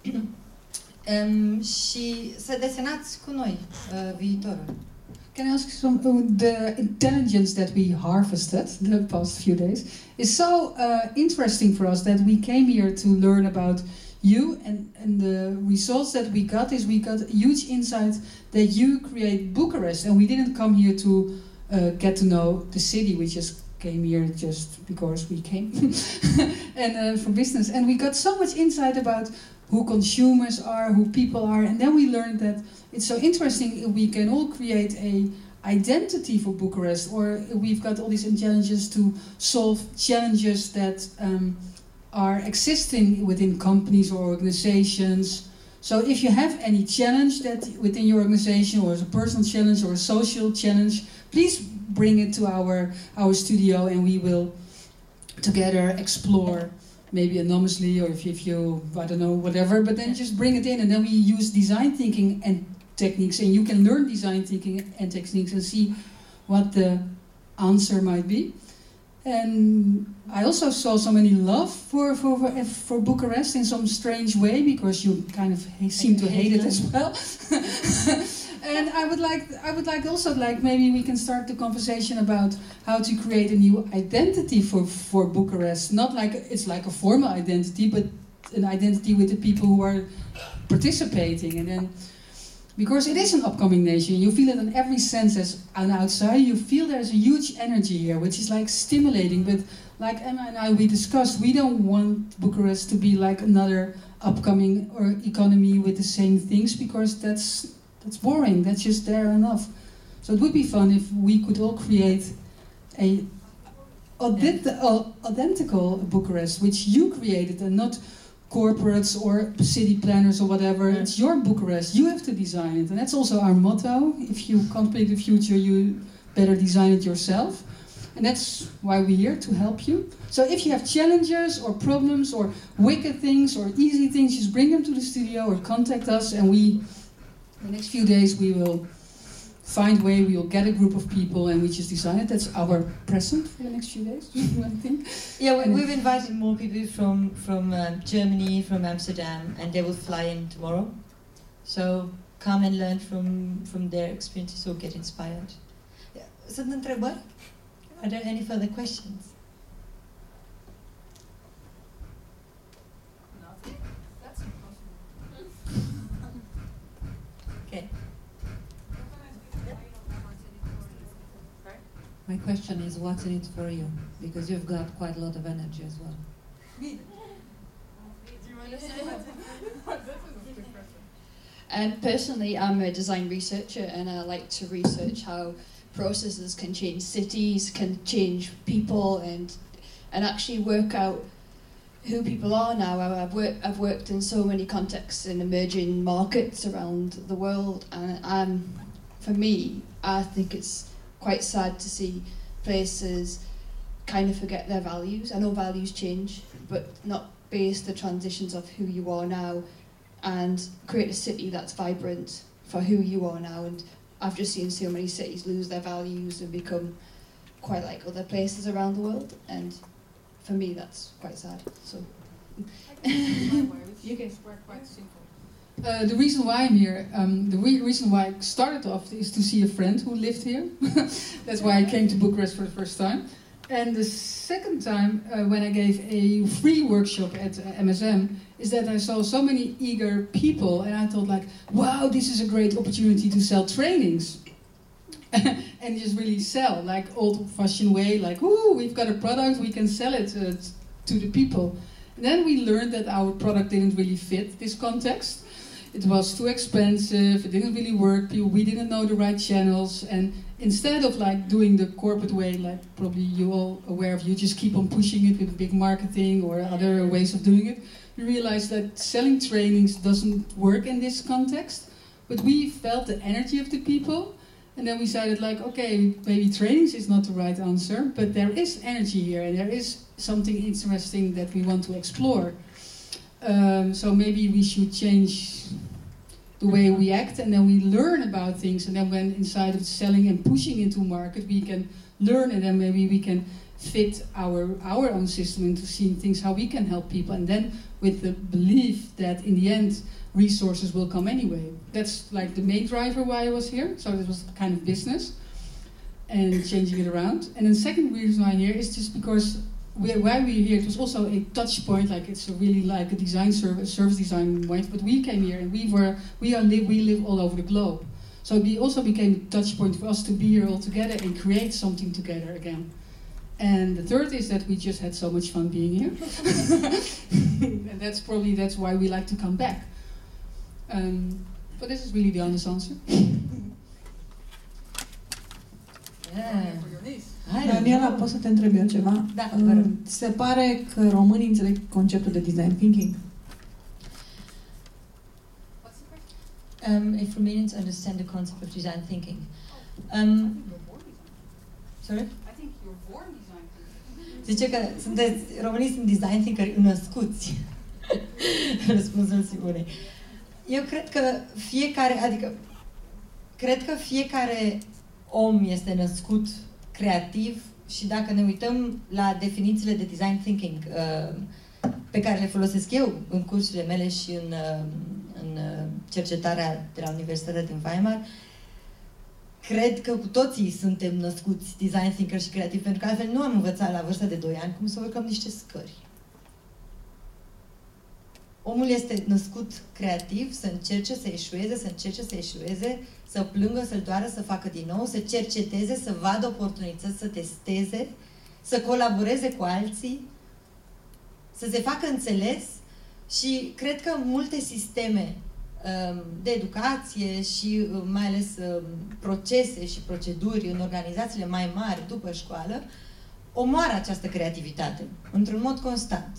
Și să desenați cu noi viitorul. Can I ask some? The intelligence that we harvested the past few days is so interesting for us that we came here to learn about you, and the results that we got is we got huge insight that you create Bucharest, and we didn't come here to get to know the city. We just came here just because we came and for business, and we got so much insight about who consumers are, who people are, and then we learned that it's so interesting if we can all create a identity for Bucharest, or we've got all these challenges to solve challenges that are existing within companies or organizations. So if you have any challenge that within your organization, or as a personal challenge or a social challenge, please bring it to our studio, and we will together explore, maybe anonymously, or if you, I don't know, whatever, but then just bring it in, and then we use design thinking and techniques, and you can learn design thinking and techniques and see what the answer might be. And I also saw so many love for Bucharest in some strange way, because you kind of seem to hate it as well. And I would like also maybe we can start the conversation about how to create a new identity for Bucharest. Not like it's like a formal identity, but an identity with the people who are participating. And then, because it is an upcoming nation, you feel it in every sense as an outsider. You feel there's a huge energy here, which is like stimulating. But like Emma and I, we discussed, we don't want Bucharest to be like another upcoming or economy with the same things, because that's boring. That's just there enough. So it would be fun if we could all create a identical Bucharest, which you created, and not corporates or city planners or whatever. Yeah. It's your Bucharest. You have to design it, and that's also our motto. If you can't predict the future, you better design it yourself. And that's why we're here, to help you. So if you have challenges or problems or wicked things or easy things, just bring them to the studio or contact us, and the next few days we will find way, we will get a group of people and we just design it. That's our present for the next few days, I think. Yeah, we've invited more people from Germany, from Amsterdam, and they will fly in tomorrow. So come and learn from their experiences or get inspired. Sunt întrebări? Are there any further questions? Nothing? That's impossible. Okay. My question is, what's in it for you? Because you've got quite a lot of energy as well. Do you understand that? That's a good question. Personally, I'm a design researcher, and I like to research how processes can change cities, can change people, and actually work out who people are now. I've worked in so many contexts in emerging markets around the world, and for me, I think it's quite sad to see places kind of forget their values. I know values change, but not base the transitions of who you are now and create a city that's vibrant for who you are now. And I've just seen so many cities lose their values and become quite like other places around the world, and for me that's quite sad. So You can work quite simple. The reason why I'm here, the reason why I started off is to see a friend who lived here. That's why I came to Bucharest for the first time. And the second time, when I gave a free workshop at MSM, is that I saw so many eager people, and I thought like, wow, this is a great opportunity to sell trainings. And just really sell, like old-fashioned way, like, ooh, we've got a product, we can sell it to the people. And then we learned that our product didn't really fit this context. It was too expensive, it didn't really work, we didn't know the right channels, and instead of like doing the corporate way, like probably you all aware of, you just keep on pushing it with big marketing or other ways of doing it, we realized that selling trainings doesn't work in this context. But we felt the energy of the people, and then we decided like, okay, maybe trainings is not the right answer, but there is energy here, and there is something interesting that we want to explore. So maybe we should change the way we act, and then we learn about things, and then when inside of selling and pushing into market, we can learn, and then maybe we can fit our own system into seeing things, how we can help people, and then with the belief that in the end resources will come anyway. That's like the main driver why I was here. So it was kind of business and changing it around. And then the second reason why I'm here is just because why we're here, it was also a touch point, like it's a really like a design service design point, but we came here and we live all over the globe. So it also became a touch point for us to be here all together and create something together again. And the third is that we just had so much fun being here. And that's why we like to come back. But this is really the honest answer. Daniela, pot să te întreb eu ceva? Da, se pare că românii înțeleg conceptul de design thinking? If Romanians understand the concept of design thinking. Sorry? I think you're born design thinking. Zice că românii sunt design thinkeri născuți. Răspunsul Simonei. Eu cred că fiecare om este născut creativ și dacă ne uităm la definițiile de design thinking pe care le folosesc eu în cursurile mele și în cercetarea de la Universitatea din Weimar, cred că cu toții suntem născuți design thinker și creativi, pentru că altfel nu am învățat la vârsta de 2 ani cum să urcăm niște scări. Omul este născut creativ, să încerce să eșueze, să plângă, să-l doară, să facă din nou, să cerceteze, să vadă oportunități, să testeze, să colaboreze cu alții, să se facă înțeles, și cred că multe sisteme de educație și mai ales procese și proceduri în organizațiile mai mari după școală, omoară această creativitate într-un mod constant.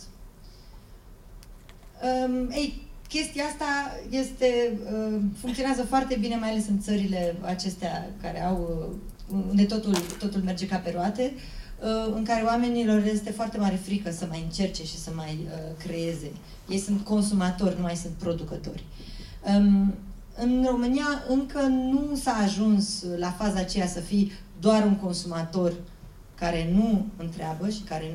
Chestia asta funcționează foarte bine, mai ales în țările acestea care au, unde totul merge ca pe roate, în care oamenilor este foarte mare frică să mai încerce și să mai creeze. Ei sunt consumatori, nu mai sunt producători. În România încă nu s-a ajuns la faza aceea să fii doar un consumator care nu întreabă și care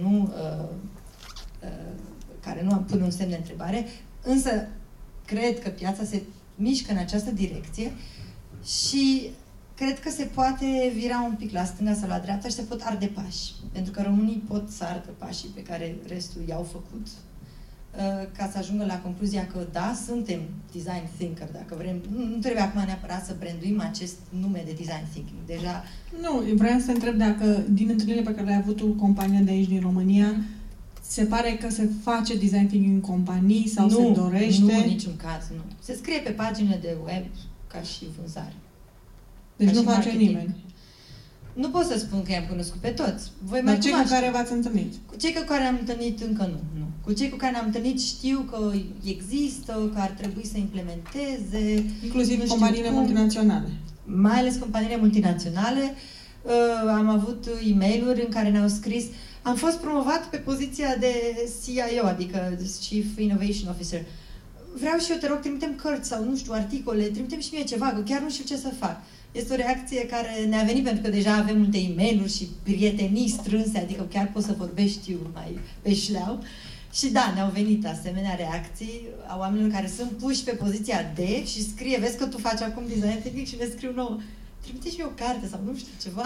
nu pune un semn de întrebare, însă cred că piața se mișcă în această direcție și cred că se poate vira un pic la stânga sau la dreapta și se pot arde pași. Pentru că românii pot să ardă pașii pe care restul i-au făcut ca să ajungă la concluzia că da, suntem design thinker, dacă vrem. Nu trebuie acum neapărat să branduim acest nume de design thinking. Deja... Nu, vreau să întreb dacă din întâlnirile pe care le-ai avut cu compania de aici din România, se pare că se face design thinking în companii sau se dorește? Nu, în niciun caz, nu. Se scrie pe paginile de web ca și vânzare. Deci nu face nimeni? Nu pot să spun că i-am cunoscut pe toți. Dar cei cu care v-ați întâlnit? Cu cei cu care am întâlnit încă nu. Cu cei cu care am întâlnit știu că există, că ar trebui să implementeze. Inclusiv companiile multinaționale. Mai ales companiile multinaționale. Am avut e-mail-uri în care ne-au scris: am fost promovat pe poziția de CIO, adică Chief Innovation Officer. Vreau și eu, te rog, trimitem cărți sau, nu știu, articole, trimitem și mie ceva, că chiar nu știu ce să fac. Este o reacție care ne-a venit pentru că deja avem multe e-mail-uri și prietenii strânse, adică chiar poți să vorbești mai pe șleau. Și da, ne-au venit asemenea reacții a oamenilor care sunt puși pe poziția D și scrie: vezi că tu faci acum design thinking și ne scriu nouă: trimite și eu o carte sau nu știu, ceva.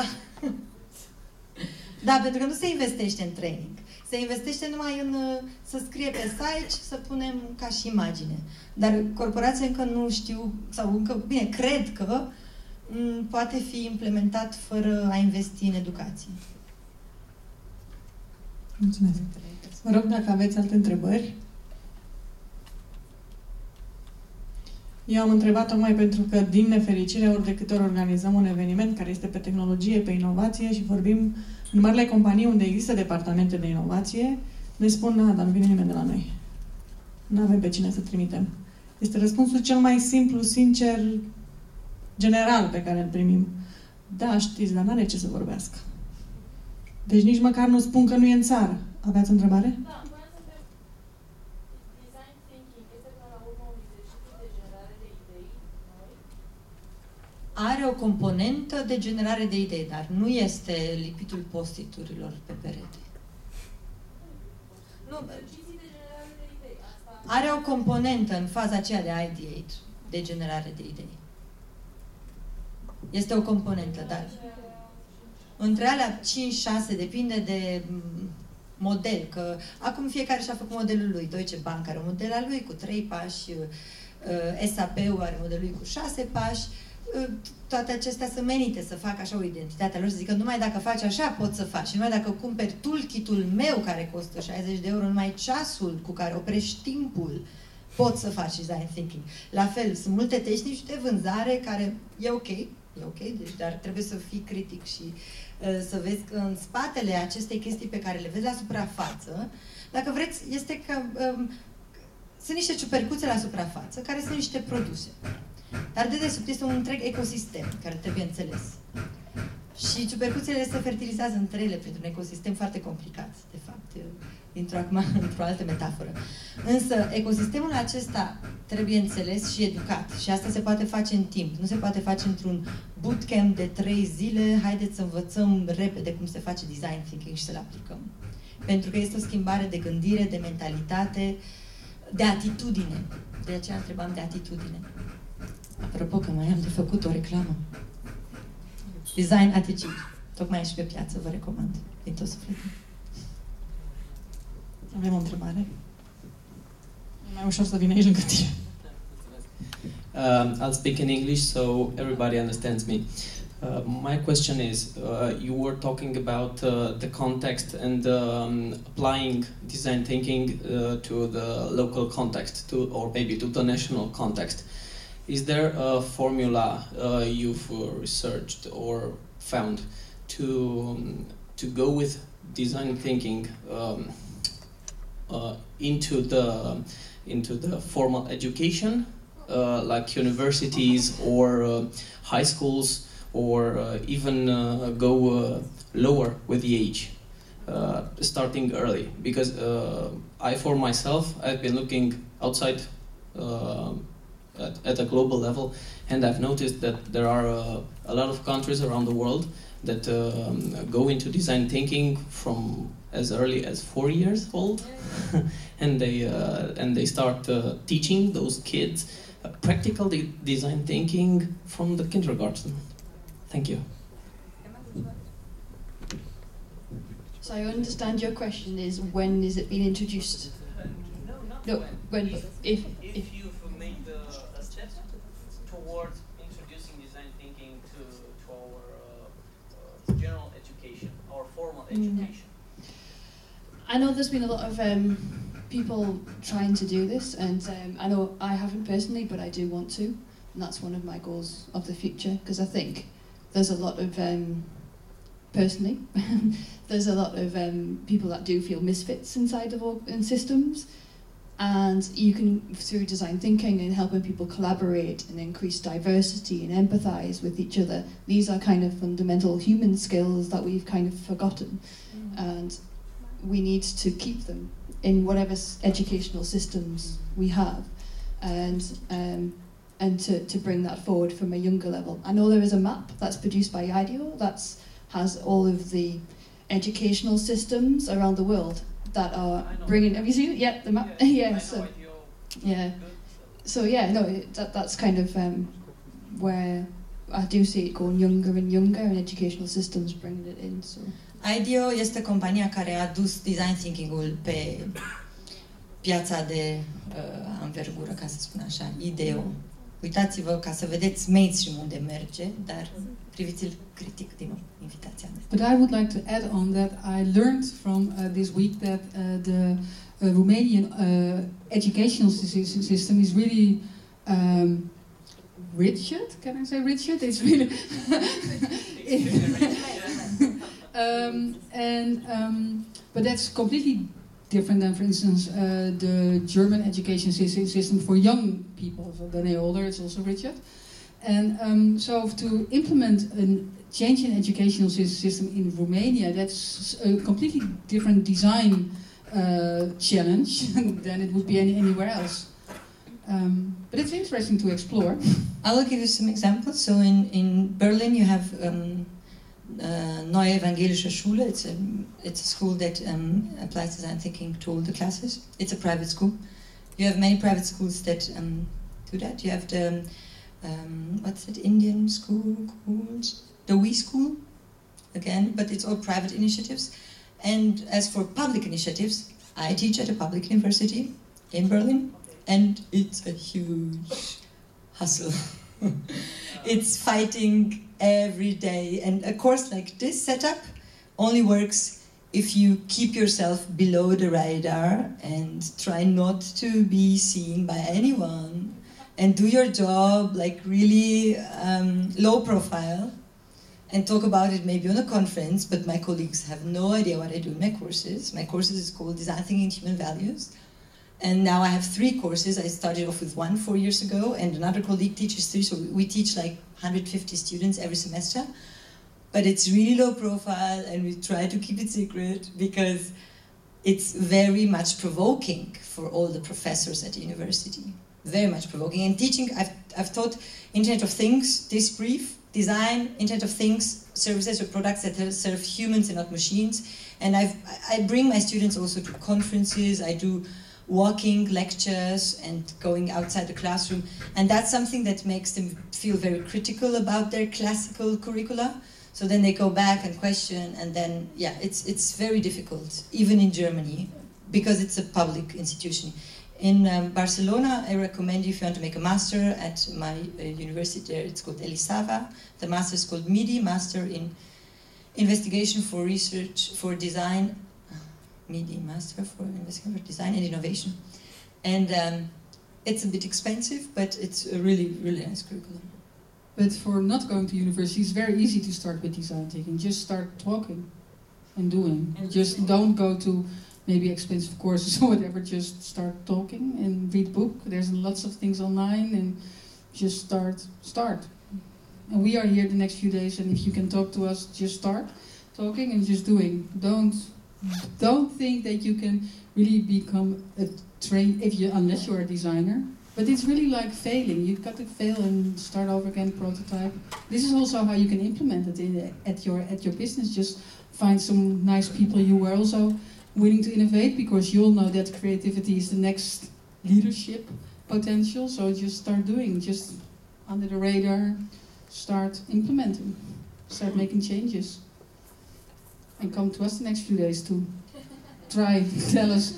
Da, pentru că nu se investește în training. Se investește numai în să scrie pe site și să punem ca și imagine. Dar corporații încă nu știu, sau încă, bine, cred că poate fi implementat fără a investi în educație. Mulțumesc. Vă rog dacă aveți alte întrebări. Eu am întrebat tocmai pentru că, din nefericire, ori de câte ori organizăm un eveniment care este pe tehnologie, pe inovație și vorbim în marile companii unde există departamente de inovație, ne spun: dar nu vine nimeni de la noi. Nu avem pe cine să trimitem. Este răspunsul cel mai simplu, sincer, general pe care îl primim. Da, știți, dar n-are ce să vorbească. Deci nici măcar nu spun că nu e în țară. Aveați întrebare? Da, vreau să întreb. Design thinking este până la urmă un exercițiu de generare de idei noi? Are o componentă de generare de idei, dar nu este lipitul post-it-urilor pe perete. Nu. Are o componentă în faza aceea de ideate, de generare de idei. Este o componentă, dar între alea 5-6 depinde de model, că acum fiecare și-a făcut modelul lui. Deutsche Bank are un model al lui cu 3 pași, SAP-ul are modelul lui cu 6 pași. Toate acestea sunt menite să facă așa o identitate a lor, să zică: numai dacă faci așa poți să faci. Și numai dacă cumperi toolkit-ul meu care costă 60 de euro, numai ceasul cu care oprești timpul, poți să faci design thinking. La fel, sunt multe tehnici de vânzare care e ok, deci, dar trebuie să fii critic și să vezi că în spatele acestei chestii pe care le vezi la suprafață, dacă vreți, este că sunt niște ciupercuțe la suprafață care sunt niște produse. Dar de desubt este un întreg ecosistem care trebuie înțeles. Și ciupercuțele se fertilizează între ele printr-un ecosistem foarte complicat, de fapt, într-o altă metaforă. Însă, ecosistemul acesta trebuie înțeles și educat. Și asta se poate face în timp. Nu se poate face într-un bootcamp de 3 zile. Haideți să învățăm repede cum se face design thinking și să-l aplicăm. Pentru că este o schimbare de gândire, de mentalitate, de atitudine. De aceea întrebam de atitudine. Apropo că mai am de făcut o reclamă. Design Attitude. Tocmai și pe piață, vă recomand. Din tot sufletul. Avem o întrebare. E mai ușor să vin aici lângă tine. I'll speak in English so everybody understands me. My question is, you were talking about the context and applying design thinking to the local context, or maybe to the national context. is there a formula you've researched or found to go with design thinking into the formal education, like universities or high schools, or even go lower with the age, starting early? Because I, for myself, I've been looking outside at a global level, and I've noticed that there are a lot of countries around the world that go into design thinking from as early as 4 years old, and they start teaching those kids practical design thinking from the kindergarten. Thank you. So I understand your question is, when is it being introduced? No, when? If you've made a step towards introducing design thinking to our general education, our formal education. I know there's been a lot of people trying to do this, and I know I haven't personally, but I do want to, and that's one of my goals of the future, because I think there's a lot of, personally, there's a lot of people that do feel misfits inside of systems, and you can, through design thinking and helping people collaborate and increase diversity and empathise with each other, these are kind of fundamental human skills that we've kind of forgotten, and we need to keep them in whatever educational systems we have, and to bring that forward from a younger level. I know there is a map that's produced by IDEO that has all of the educational systems around the world that are bringing. Have you seen it? Yeah, the map. Yeah. So, yeah. So yeah, no, that's kind of where I do see it going younger and younger, and educational systems bringing it in. So. IDEO este compania care a dus design thinking-ul pe piața de anvergură, ca să spun așa, IDEO. Uitați-vă ca să vedeți mainstream unde merge, dar priviți-l critic din nou, invitația mea. But I would like to add on that I learned from this week that the Romanian educational system is really rigid. Can I say rigid? It's really but that's completely different than, for instance, the German education system for young people. So when they're older, it's also rigid. And so to implement a change in educational system in Romania, that's a completely different design challenge than it would be anywhere else. But it's interesting to explore. I will give you some examples. So in Berlin you have Neue Evangelische Schule. It's a school that applies design thinking to all the classes. It's a private school. You have many private schools that do that. You have the what's it, Indian school called? The We School, again, but it's all private initiatives. And as for public initiatives, I teach at a public university in Berlin, and it's a huge hustle. It's fighting every day, and a course like this setup only works if you keep yourself below the radar and try not to be seen by anyone, and do your job like really low profile, and talk about it maybe on a conference, but my colleagues have no idea what I do in my courses. My courses is called Design Thinking and Human Values, and now I have 3 courses. I started off with 1 4 years ago, and another colleague teaches 3, so we teach like 150 students every semester, but it's really low profile, and we try to keep it secret because it's very much provoking for all the professors at the university. Very much provoking. And teaching, I've taught Internet of Things, this brief, design, Internet of Things, services or products that serve humans and not machines. And I bring my students also to conferences. I do walking lectures and going outside the classroom. And that's something that makes them feel very critical about their classical curricula. So then they go back and question, and then, yeah, it's very difficult, even in Germany, because it's a public institution. In Barcelona, I recommend you if you want to make a master at my university there, it's called Elisava. The master is called MIDI, Master in Investigation for Research for Design, MIDI, Master for Investigation for Design and Innovation. And It's a bit expensive, but it's a really, really nice curriculum. But for not going to university, it's very easy to start with design thinking. Just start talking and doing. And just don't go to maybe expensive courses or whatever. Just start talking and read book. There's lots of things online, and just start. And we are here the next few days, and if you can talk to us, just start talking and just doing. Don't think that you can really become a unless you're a designer. But it's really like failing. You've got to fail and start over again, prototype. This is also how you can implement it at your business. Just find some nice people you are also willing to innovate, because you'll know that creativity is the next leadership potential. So just start doing, just under the radar, start implementing, start making changes. And come to us the next few days to tell us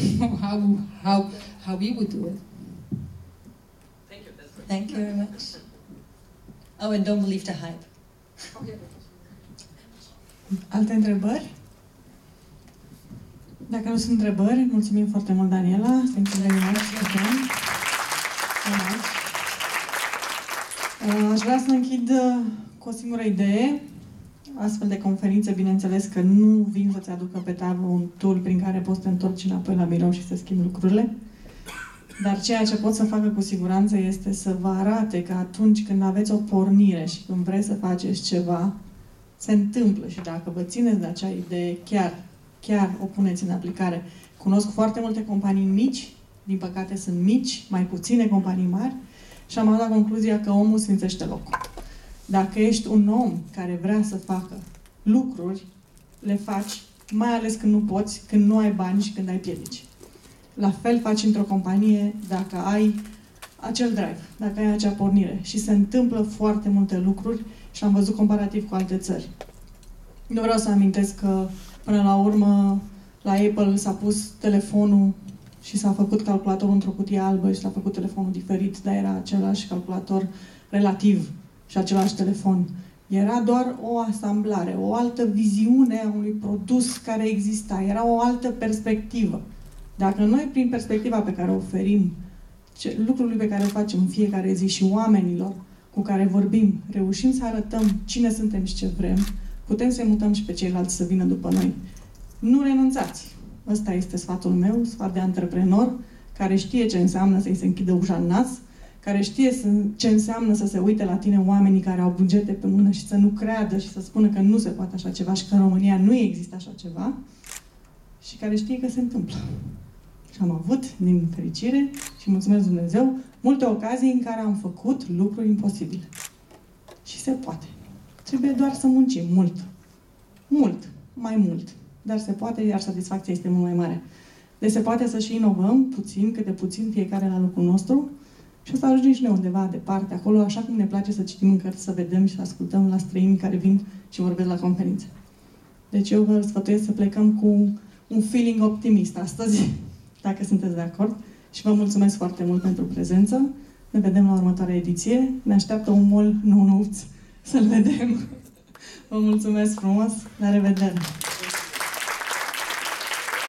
how we would do it. Thank you very much. Oh, and don't believe the hype. Alte întrebări? Dacă nu sunt întrebări, mulțumim foarte mult, Daniela. Thank you very much again. Aș vrea să închid cu o singură idee. Astfel de conferințe, bineînțeles că nu vin să-ți aducă pe tavă un tool prin care poți să te întorci înapoi la birou și să schimbi lucrurile. Dar ceea ce pot să facă cu siguranță este să vă arate că atunci când aveți o pornire și când vreți să faceți ceva, se întâmplă. Și dacă vă țineți de acea idee, chiar o puneți în aplicare. Cunosc foarte multe companii mici, din păcate sunt mici, mai puține companii mari, și am luat concluzia că omul sfințește locul. Dacă ești un om care vrea să facă lucruri, le faci, mai ales când nu poți, când nu ai bani și când ai piedici. La fel faci într-o companie dacă ai acel drive, dacă ai acea pornire. Și se întâmplă foarte multe lucruri și am văzut comparativ cu alte țări. Nu vreau să amintesc că până la urmă la Apple s-a pus telefonul și s-a făcut calculatorul într-o cutie albă și s-a făcut telefonul diferit, dar era același calculator relativ și același telefon. Era doar o asamblare, o altă viziune a unui produs care exista. Era o altă perspectivă. Dacă noi, prin perspectiva pe care o oferim, lucrurile pe care o facem în fiecare zi și oamenilor cu care vorbim, reușim să arătăm cine suntem și ce vrem, putem să-i mutăm și pe ceilalți să vină după noi. Nu renunțați! Ăsta este sfatul meu, sfat de antreprenor, care știe ce înseamnă să-i se închidă ușa în nas, care știe ce înseamnă să se uite la tine oamenii care au bugete pe mână și să nu creadă și să spună că nu se poate așa ceva și că în România nu există așa ceva, și care știe că se întâmplă. Și am avut, din fericire, și mulțumesc Dumnezeu, multe ocazii în care am făcut lucruri imposibile. Și se poate. Trebuie doar să muncim mult. Mult. Mai mult. Dar se poate, iar satisfacția este mult mai mare. Deci se poate să și inovăm puțin, câte puțin, fiecare la locul nostru, și o să ajungem și noi undeva departe, acolo, așa cum ne place să citim în cărți, să vedem și să ascultăm la străini care vin și vorbesc la conferințe. Deci eu vă sfătuiesc să plecăm cu un feeling optimist astăzi, dacă sunteți de acord. Și vă mulțumesc foarte mult pentru prezență. Ne vedem la următoarea ediție. Ne așteaptă un mall nou-nouț să-l vedem. Vă mulțumesc frumos. La revedere!